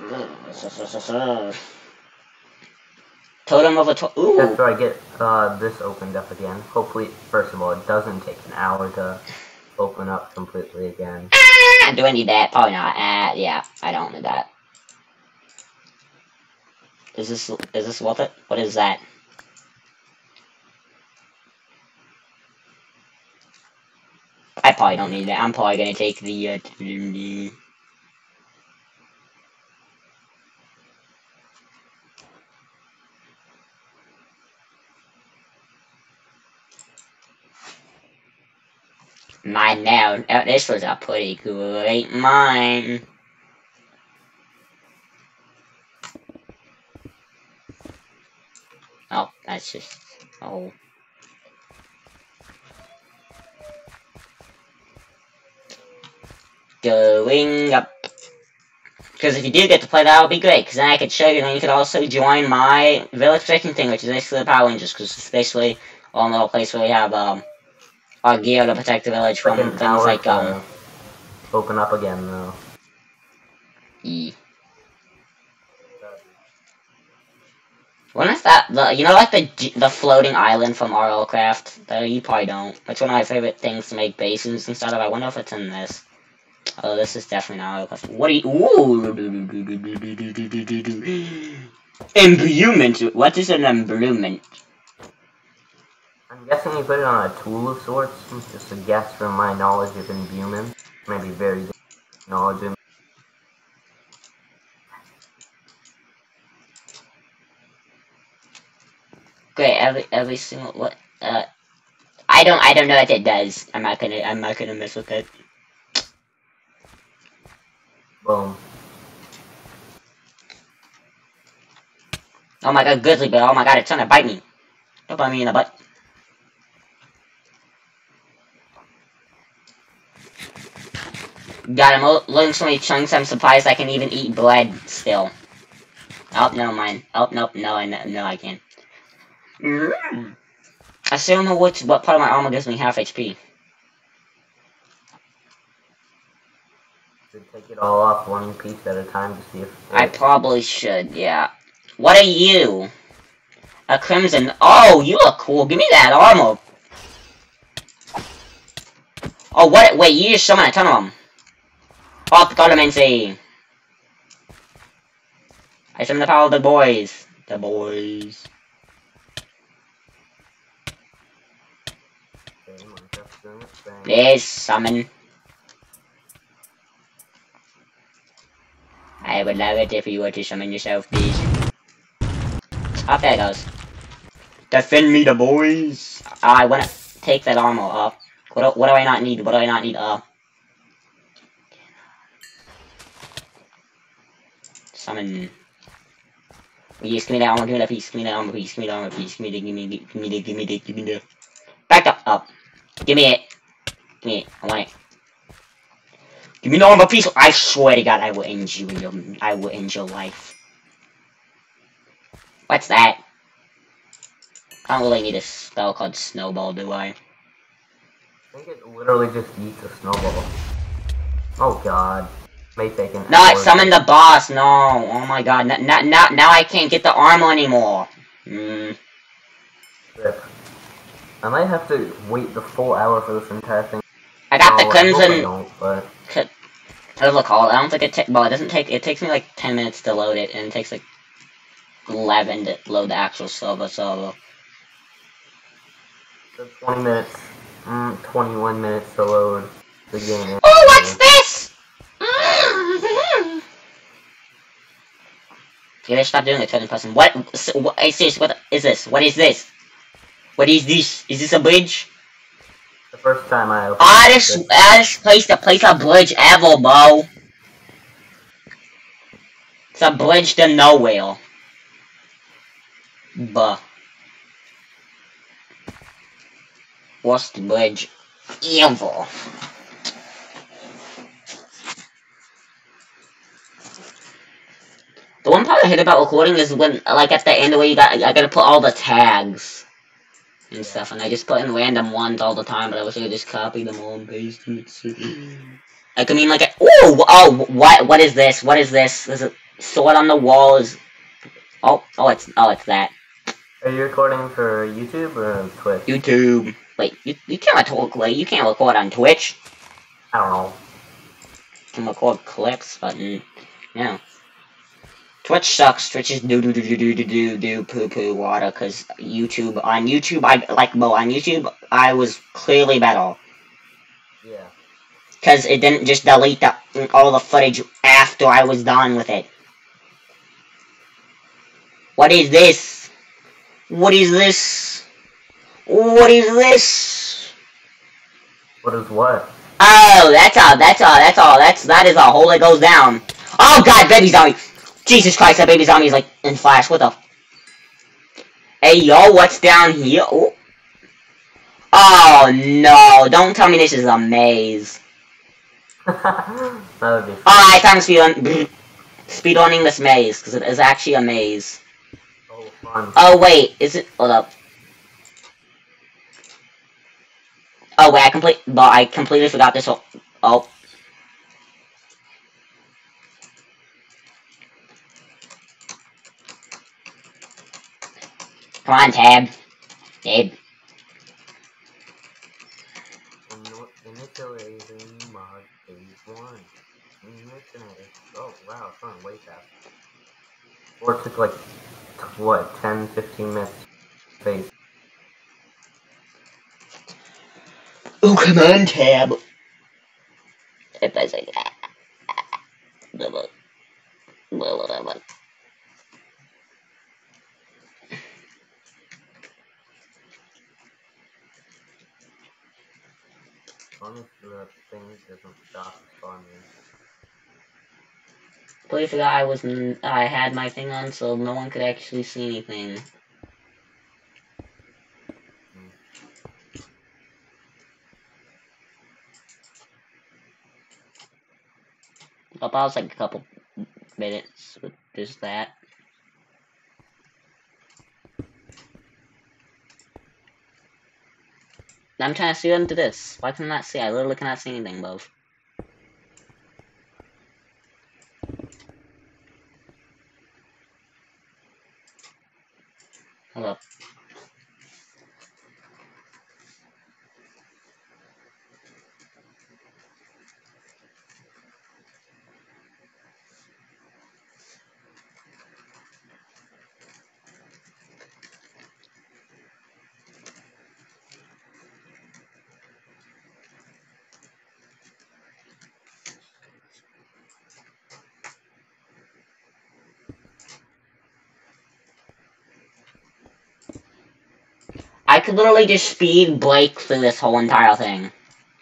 Totem of a to Ooh. After I get uh, this opened up again, hopefully, first of all, it doesn't take an hour to open up completely again. Ah, do I need that? Probably not. Uh, yeah, I don't need that. Is this is this worth it? What is that? I probably don't need that. I'm probably gonna take the. Uh, mine now. Oh, this was a pretty great mine. Oh, that's just. Oh. Going up. Because if you do get to play that, would be great. Because then I could show you, and then you could also join my village protection thing, which is basically the Power Rangers. Because it's basically one little place where we have um our gear to protect the village from Freaking things hour like to um. Open up again though. E. When is that? The you know like the the floating island from R L Craft? That you probably don't. It's one of my favorite things to make bases instead of. I wonder if it's in this. Oh, this is definitely not R L Craft. What do you? Ooh. Imbuement. What is an imbuement? I'm guessing you put it on a tool of sorts. Just a guess from my knowledge of imbuement. Maybe very good knowledge of. Great. Every every single what? Uh, I don't I don't know what it does. I'm not gonna I'm not gonna mess with it. Boom. Oh my god, grizzly bear! Oh my god, it's trying to bite me. Don't bite me in the butt. God, I'm loading so many chunks. I'm surprised I can even eat bread still. Oh, never mind. Oh, nope, no, I no, I can't. Mm. I still don't know which what part of my armor gives me half H P. Should take it all off one piece at a time to see if. I probably should, yeah. What are you? A crimson. Oh, you look cool. Give me that armor. Oh, what? Wait, you just summoned a ton of them. Oh, Clemency. I summon the power of the boys. The boys. Please summon. I would love it if you were to summon yourself, please. Up there it goes. Defend me, the boys. Uh, I wanna take that armor off. What do, what do I not need? What do I not need? Uh. Summon. Yes, give me that armor, give me that piece, give me that armor piece, give me that armor piece, give me the, give me the, give me the, give me the, give me the. Back up, up. Give me it. Give me it. I want it. Give me the armor piece. I swear to God, I will end you in your, I will end your life. What's that? I don't really need a spell called Snowball, do I? I think it literally just eats a snowball. Oh god. May take an No, I hour. summoned the boss. No. Oh my god. Now, now, now I can't get the armor anymore. Hmm. Rip. I might have to wait the full hour for this entire thing. I got No, the I hope I crimson. don't, but... What's it called? I don't think it takes. Well, it doesn't take. It takes me like ten minutes to load it, and it takes like eleven to load the actual server server. So twenty minutes. Mm, twenty-one minutes to load the game. Oh, what's this? You gotta stop doing it, turn person. What? What? Hey, seriously, what is this? What is this? What is this? Is this a bridge? The first time I opened Oddest, this. oddest place to place a bridge ever, bro. It's a bridge to nowhere. Buh. Worst bridge ever. The one part I hate about recording is when, like, at the end where you got, I gotta put all the tags and stuff, and I just put in random ones all the time, but I wish I could just copy them all and paste them. Like, I mean, like, oh, oh, what, what is this? What is this? There's a sword on the wall. Is oh, oh, it's, oh, it's that. Are you recording for YouTube or Twitch? YouTube. Wait, you, you can't record, like, you can't record on Twitch. I don't know. You can record clips, but, mm, yeah. Twitch sucks. Twitch is do do do do do do do do poo poo water. Cause YouTube on YouTube I like Mo on YouTube I was clearly better. Yeah. Cause it didn't just delete the, all the footage after I was done with it. What is this? What is this? What is this? What is what? Oh, that's all. That's all. That's all. That's that is a hole that goes down. Oh God, baby zombie. Jesus Christ, that baby zombie is like in Flash. What the? Hey, yo, what's down here? Oh. Oh, no. Don't tell me this is a maze. That would be fun. Alright, time to speed on speedrunning this maze, because it is actually a maze. Oh, fun. Oh, wait. Is it? Hold up. Oh, wait, I complete. But I completely forgot this whole. Oh. Come on, Tab. Tab. Initializing mod phase one. Oh wow, it's going way fast. Or it took like what, ten, fifteen minutes phase. Oh, come on, Tab. If I say that. Blah, blah, blah, blah, blah. As long as the thing doesn't stop spawning. Please forgot I was n I had my thing on, so no one could actually see anything. Hmm. I'll pause like a couple minutes with just that. I'm trying to see into this. Why can I not see? I literally cannot see anything, both. Hold up. I could literally just speed Blake through this whole entire thing.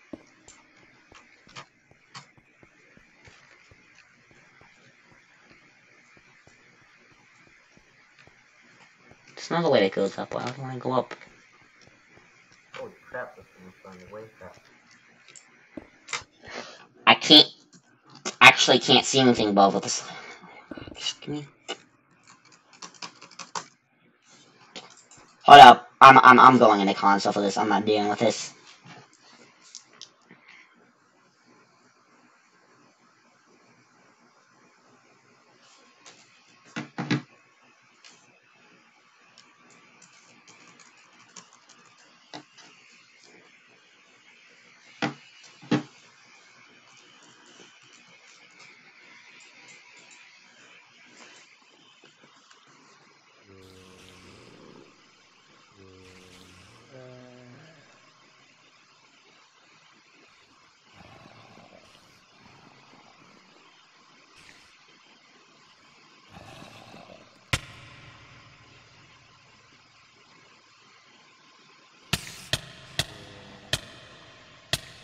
There's another way that goes up, but I don't want to go up. Holy crap, this thing's going way fast. I can't... Actually can't see anything above with this. Just give me... Hold up. I'm, I'm, I'm going into console for this. I'm not dealing with this.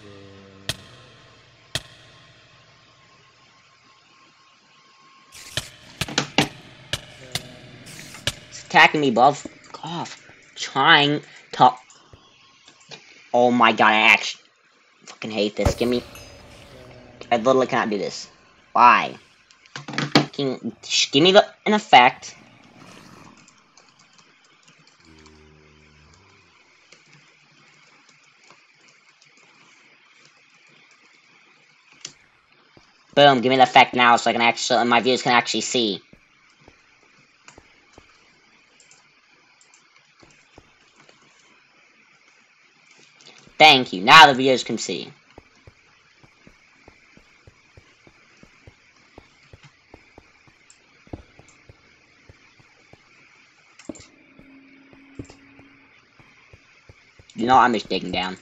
It's attacking me, bub. Off. Trying to. Oh my god, I actually fucking hate this. Give me. I literally cannot do this. Why? Can, give me the an effect. Boom, give me the effect now so I can actually, my viewers can actually see. Thank you, now the viewers can see. You know, I'm just digging down.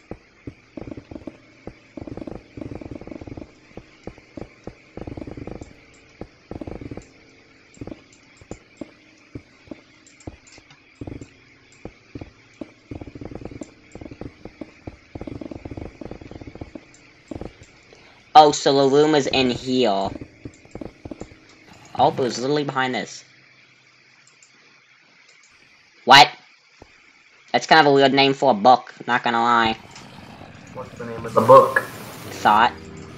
Oh, so the room is in here. Oh, it was literally behind this. What? That's kind of a weird name for a book, not gonna lie. What's the name of the book? Thought.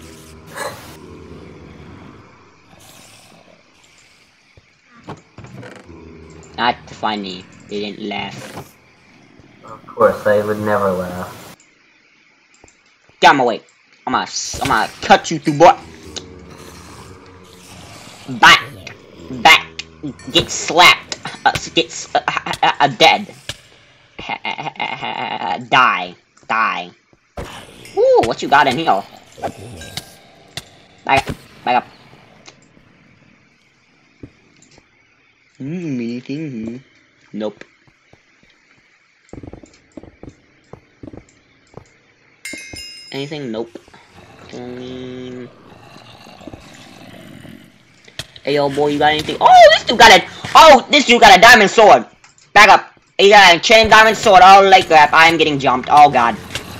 Not funny. They didn't laugh. Of course, I would never laugh. Get out my way. I'm gonna, I'm gonna cut you through what? Back, back, get slapped, uh, get uh, uh, uh, dead, die, die. Ooh, what you got in here? Back up, back up. Hmm, anything? Nope. Anything? Nope. Clean. Hey, yo, boy, you got anything? Oh, this dude got it. Oh, this dude got a diamond sword. Back up. He got a chain diamond sword. Oh, like crap. I am getting jumped. Oh, God.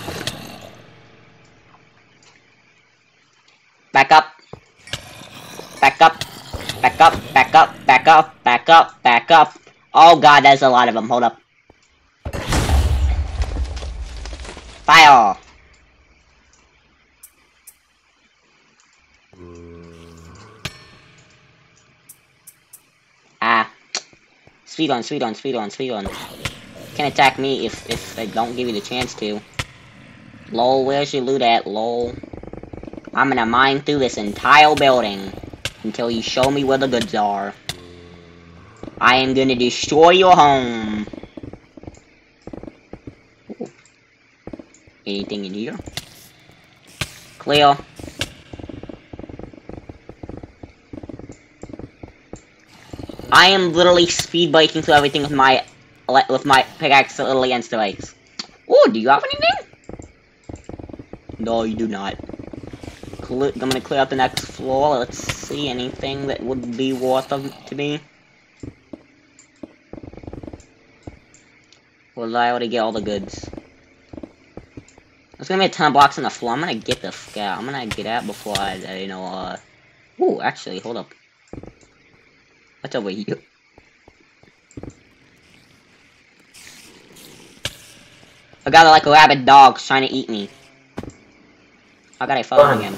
Back up. Back up. Back up. Back up. Back up. Back up. Back up. Oh, God, there's a lot of them. Hold up. Fire. Ah. Sweet on, sweet on, sweet on, sweet on. Can't attack me if, if I don't give you the chance to. Lol, where's your loot at, lol? I'm gonna mine through this entire building until you show me where the goods are. I am gonna destroy your home. Ooh. Anything in here? Clear. I am literally speed biking through everything with my with my pickaxe literally against the bikes. Oh, do you have anything? No, you do not. Cle I'm gonna clear up the next floor. Let's see anything that would be worth them to me. Or did I already get all the goods? There's gonna be a ton of blocks on the floor. I'm gonna get the f out. I'm gonna get out before I, uh, you know, uh... Ooh, actually, hold up. What's over here? I got like a rabid dog trying to eat me. I got a following him.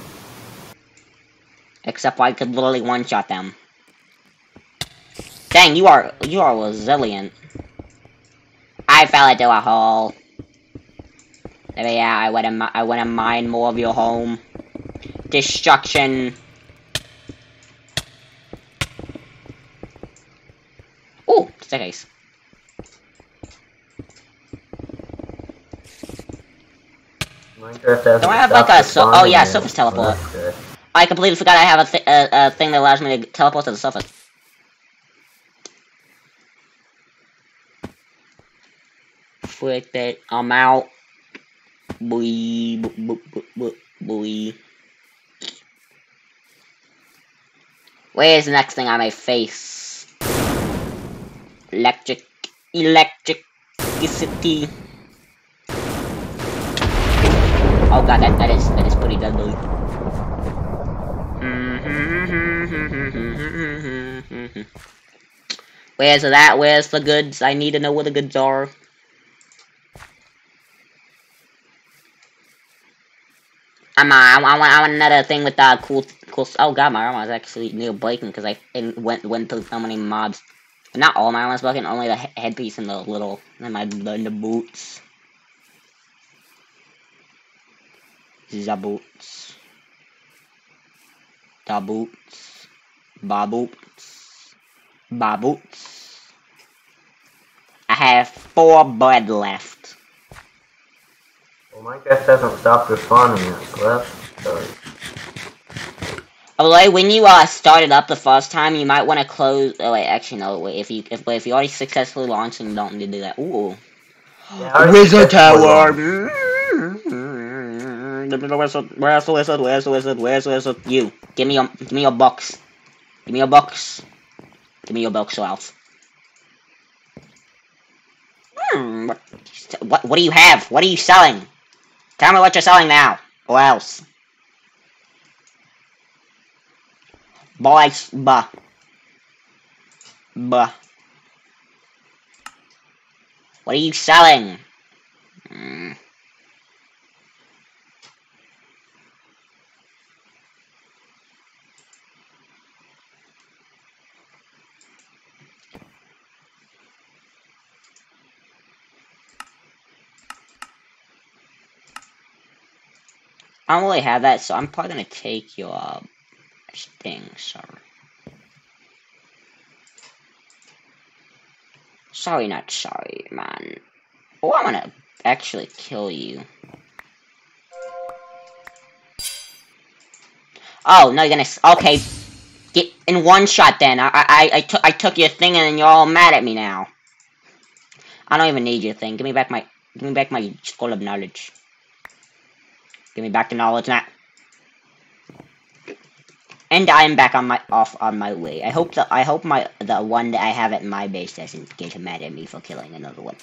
Except I could literally one-shot them. Dang, you are you are resilient. I fell into a hole. Maybe yeah, I wanna I wanna mine more of your home. Destruction. Oh, staircase. Don't I have like a so oh yeah, surface teleport. I completely forgot I have a, th a, a thing that allows me to teleport to the surface. Frick that, I'm out. Boy, boy, boy, boy. Where's the next thing I may face? Electric, electricity. Oh god, that, that is that is pretty deadly. Where's that? Where's the goods? I need to know where the goods are. I'm, uh, I, I, want, I want another thing with uh, cool, cool. Oh god, my armor is actually near breaking because I it went went through so many mobs. But not all my armor is broken, only the he headpiece and the little and my and the boots. The boots. The boots. Ba boots. Ba boots. I have four bread left. Well, my guess hasn't stopped responding yet, so that's good. Although when you uh started up the first time, you might want to close. Oh wait, actually no. Wait, if you if if you already successfully launched, then you don't need to do that. Ooh, Yeah, wizard tower. Give me the wizard. Where's the wizard? Where's the wizard? Where's the wizard? You. Give me your. Give me your box. Give me your box. Give me your box, Ralph. Hmm. What, what? What do you have? What are you selling? Tell me what you're selling now, or else. Boys, bah. Bah. What are you selling? Mm. I don't really have that, so I'm probably gonna take your uh, thing, sir. Sorry, not sorry, man. Oh, I'm gonna actually kill you. Oh, no, you're gonna... Okay. Get in one shot, then. I, I, I, took, I took your thing, and you're all mad at me now. I don't even need your thing. Give me back my... Give me back my scroll of knowledge. Give me back the knowledge now. And I am back on my off on my way. I hope the I hope my the one that I have at my base doesn't get mad at me for killing another one.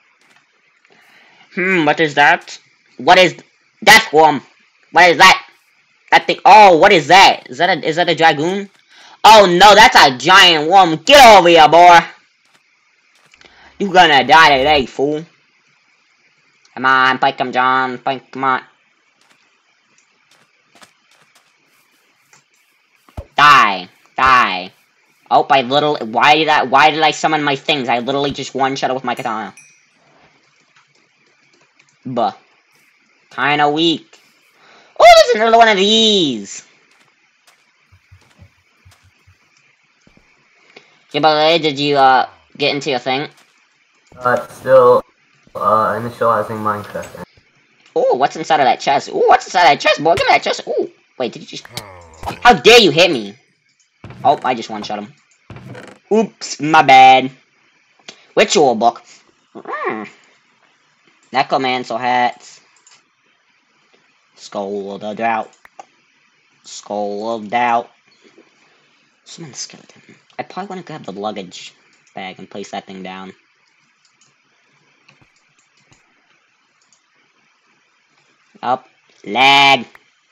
Hmm, what is that? What is Death Worm? What is that? That thing? Oh, what is that? Is that a is that a dragoon? Oh no, that's a giant worm. Get over here, boy. You gonna die today, fool. Come on, Pike, come John, Pike, come on. Die. Die. Oh, I little. Why did I? Why did I summon my things? I literally just one shot with my katana. Buh. Kinda weak. Oh, there's another one of these. Yeah, by did you uh get into your thing? Uh, still uh initializing Minecraft. Oh, what's inside of that chest? Oh, what's inside that chest, boy? Give me that chest. Oh, wait, did you just? How dare you hit me? Oh, I just one-shot him. Oops, my bad. Ritual book. Mm. Necromancer hats. Skull of the Drought. Skull of Doubt. Summon skeleton. I probably want to grab the luggage bag and place that thing down. Up. Lag.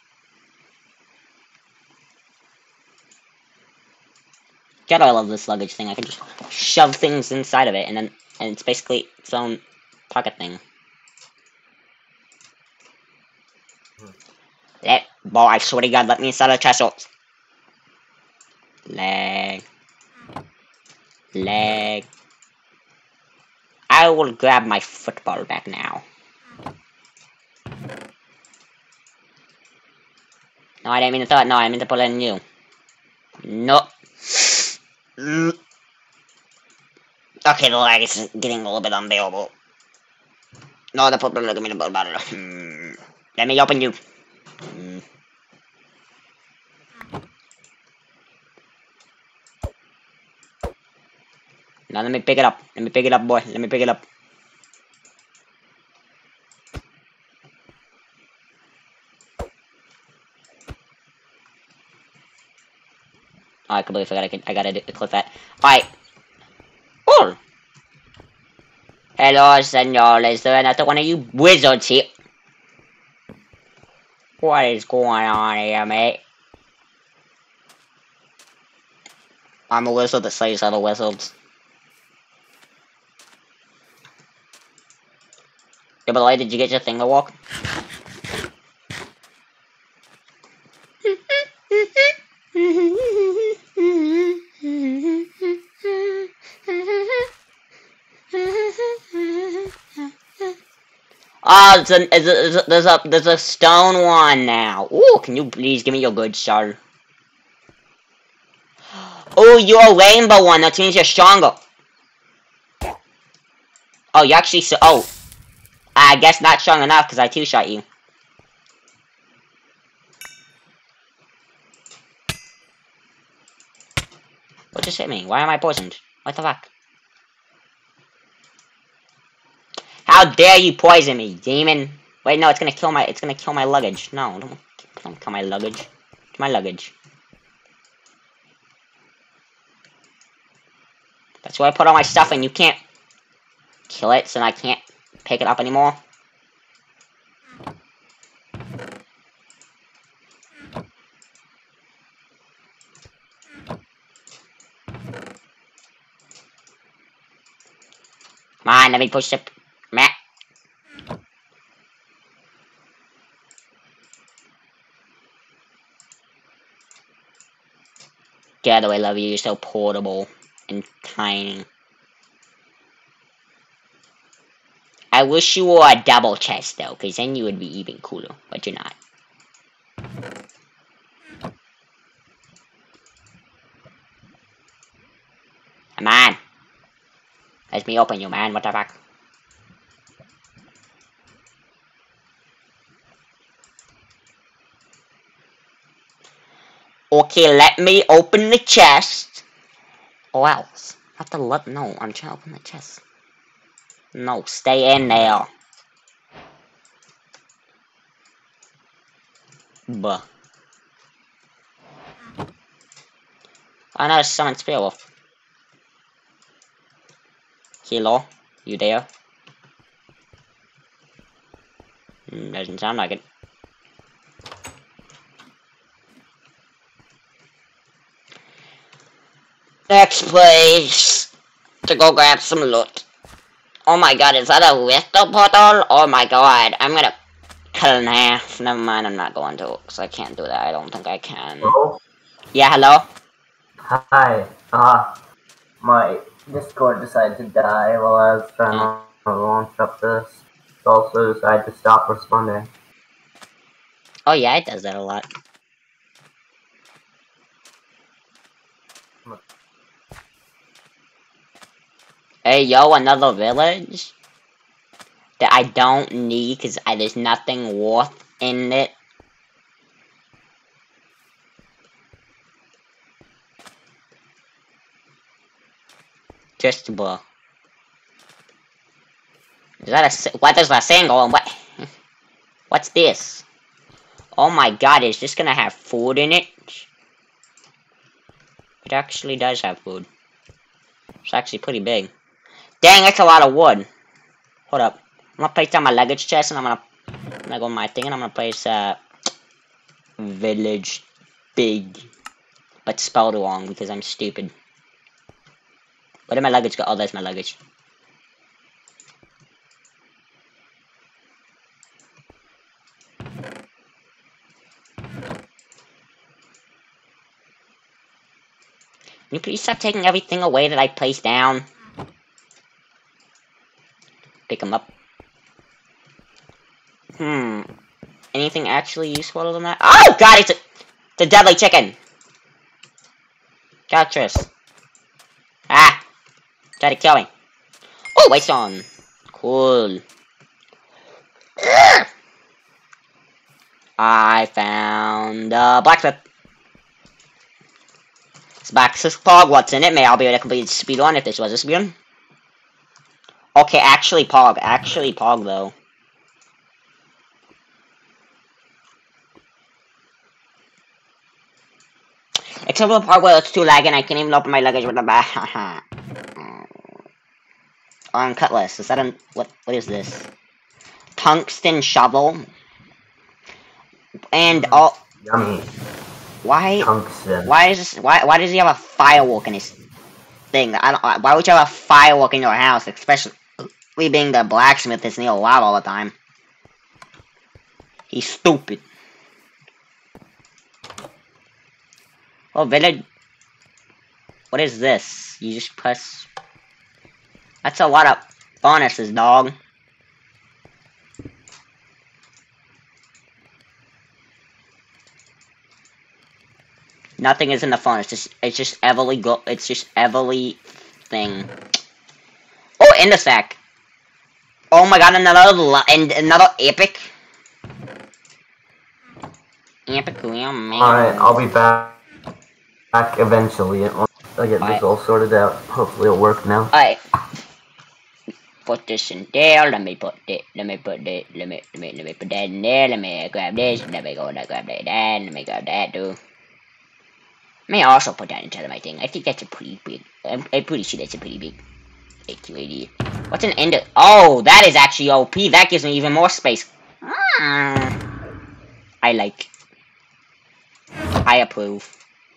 God, I love this luggage thing. I can just shove things inside of it, and then and it's basically its own pocket thing. Let, boy, I swear to God, let me inside the chest. Lag. Lag. I will grab my football back now. No, I didn't mean to throw it. No, I meant to put it in you. No. Mm. Okay, the lag is getting a little bit unbearable. No, the problem is going to be about it. Hmm. Let me open you. Hmm. Now let me pick it up. Let me pick it up, boy. Let me pick it up. Oh, I completely forgot I, could, I gotta click that. Alright. Oh! Hello, senor. Is there another one of you wizards here? What is going on here, mate? I'm a wizard that slays other wizards. Yeah, but like, did you get your thing to walk? Oh, it's a, it's a, it's a, there's a there's a stone one now. Ooh, can you please give me your good star? Oh, you're a rainbow one. That means you're stronger. Oh, you actually so. Oh, I guess not strong enough because I two shot you. What just hit me? Why am I poisoned? What the fuck? How dare you poison me, demon? Wait, no, it's gonna kill my, it's gonna kill my luggage. No, don't, don't kill my luggage. It's my luggage. That's where I put all my stuff in. You can't kill it, so I can't pick it up anymore. Come on, let me push the map. Get out of the way, love you. You're so portable and tiny. I wish you wore a double chest, though, because then you would be even cooler. But you're not. Come on. Let me open you, man. What the fuck? Okay, let me open the chest. Or else. I have to let. No, I'm trying to open the chest. No, stay in there. Buh. I know someone spirit wolf. Hello? You there? Mm, doesn't sound like it. Next place to go grab some loot. Oh my god, is that a whistle portal? Oh my god, I'm gonna cut it in half. Never mind, I'm not going to, because I can't do that. I don't think I can. Hello? Yeah, hello? Hi. Ah, uh, my Discord decided to die while I was trying oh. to launch up this. It also decided to stop responding. Oh yeah, it does that a lot. Hey yo, another village that I don't need because there's nothing worth in it. Just blah. Is that a what? There's a single and what? What's this? Oh my god! Is this gonna have food in it? It actually does have food. It's actually pretty big. Dang, that's a lot of wood. Hold up. I'm gonna place down my luggage chest and I'm gonna, I'm gonna go on my thing and I'm gonna place uh village big, but spelled wrong because I'm stupid. Where did my luggage go? Oh, there's my luggage. Can you please stop taking everything away that I placed down? Pick them up. Hmm. Anything actually useful other than that? Oh god, it's a, it's a deadly chicken! Caltress. Ah! Try to kill me. Oh, white stone. Cool. I found a blacksmith. This box is Pog. What's in it? May I be able to complete speed on if this was a speed on? Okay, actually Pog. Actually Pog, though. Except for the part where it's too laggy and I can't even open my luggage with the back. On cutlass. Is that a what? What is this? Tungsten shovel. And all. Yummy. Why? Tungsten. Why is this? Why? Why does he have a firework in his thing? I don't. Why would you have a firework in your house, especially being the blacksmith that's near a lot all the time? He's stupid. Oh, village. What is this? You just press. That's a lot of bonuses, dog. Nothing is in the phone. It's just. It's just Everly go. It's just Everly thing. Oh, in the sack. Oh my god! Another and another epic. Epic, man. Alright, I'll be back. Back eventually. I'll get this all sorted out. Hopefully it'll work now. Alright. Put this in there. Let me put it. Let me put it. Let me. Let me. Let me put that in there. Let me grab this. Let me go and grab that. that let me grab that too. May I also put that into my thing. I think that's a pretty big. I'm, I'm pretty sure that's a pretty big. Actually, what's an ender? Oh, that is actually O P. That gives me even more space. Mm. I like. I approve.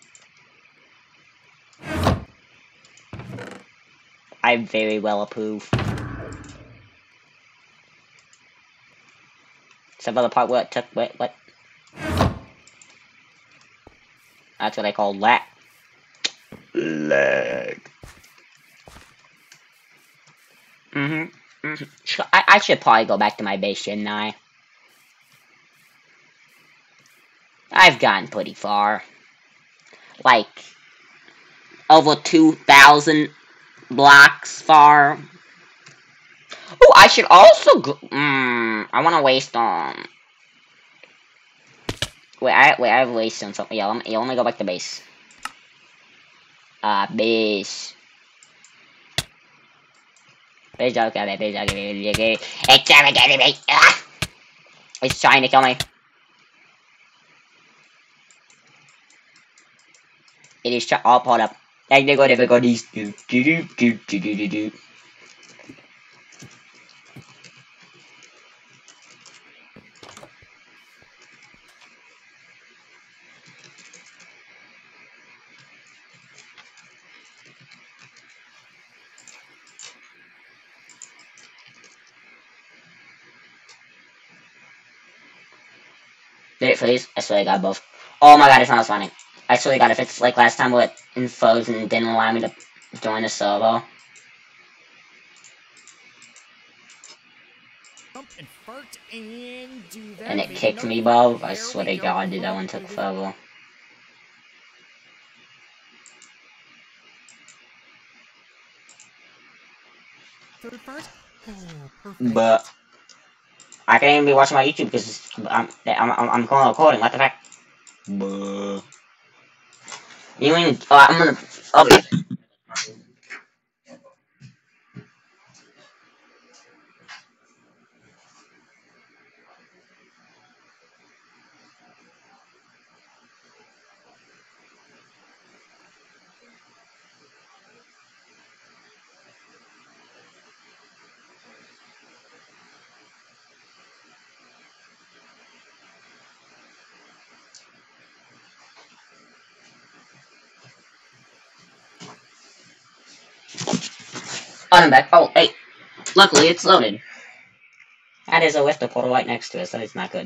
I very well approve. Except for the part where it took, what, what? That's what I call lag. Lag. Mm-hmm. Mm-hmm. I, I should probably go back to my base, shouldn't I? I've gotten pretty far. Like, over two thousand blocks far. Oh, I should also go. Mm, I want to waste on. Um, wait, I wait. I have wasted on something. Yeah, let me, yeah, let me go back to base. Uh, base. Base. Okay, base. Okay, okay. It's trying to get me. Ah! It's trying to kill me. It is trying. Oh, hold up. Technical difficulties. Do do do do do do do do. Did it freeze? I swear I got both. Oh my god, it's not spawning. I swear to god, if it's like last time where it froze and didn't allow me to join the server. And fart and do that. And it kicked me, bro. I swear to god, dude, that one took forever. Third fart? Oh, perfect. But I can't even be watching my YouTube because I'm I'm I'm, I'm calling recording. What the fuck? Buh. You mean? Oh, I'm gonna. Okay. Oh, I'm back. Oh, hey. Luckily, it's loaded. That is a lift portal right next to it, so it's not good.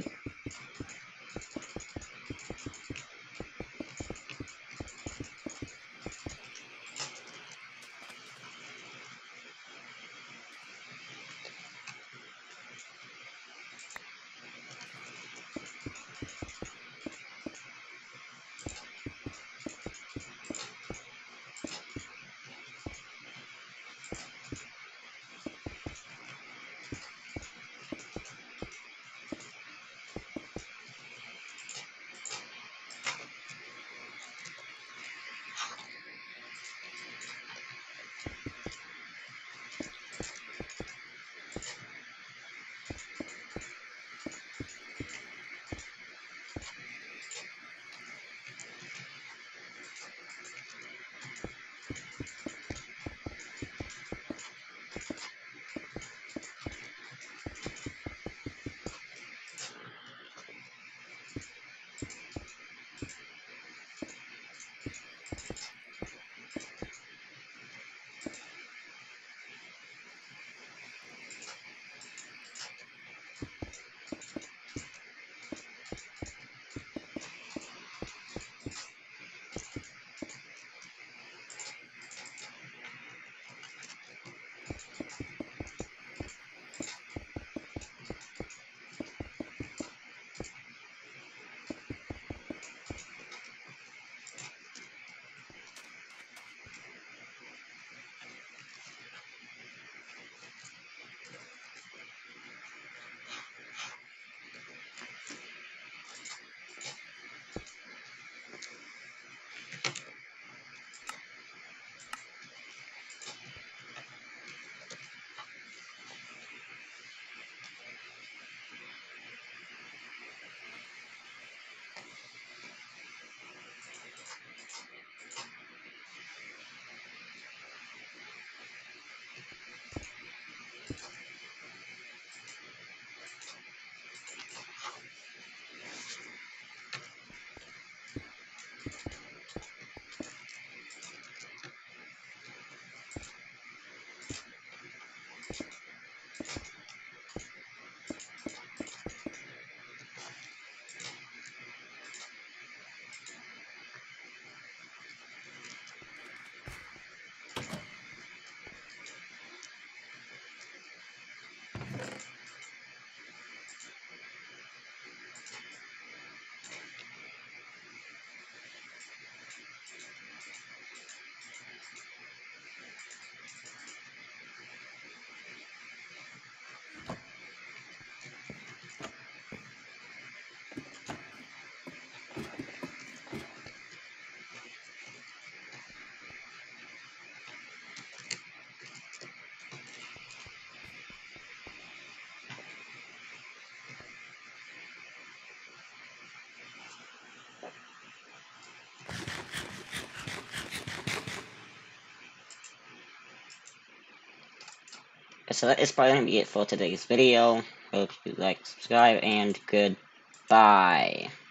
So that is probably gonna be it for today's video. Hope you like, subscribe, and goodbye.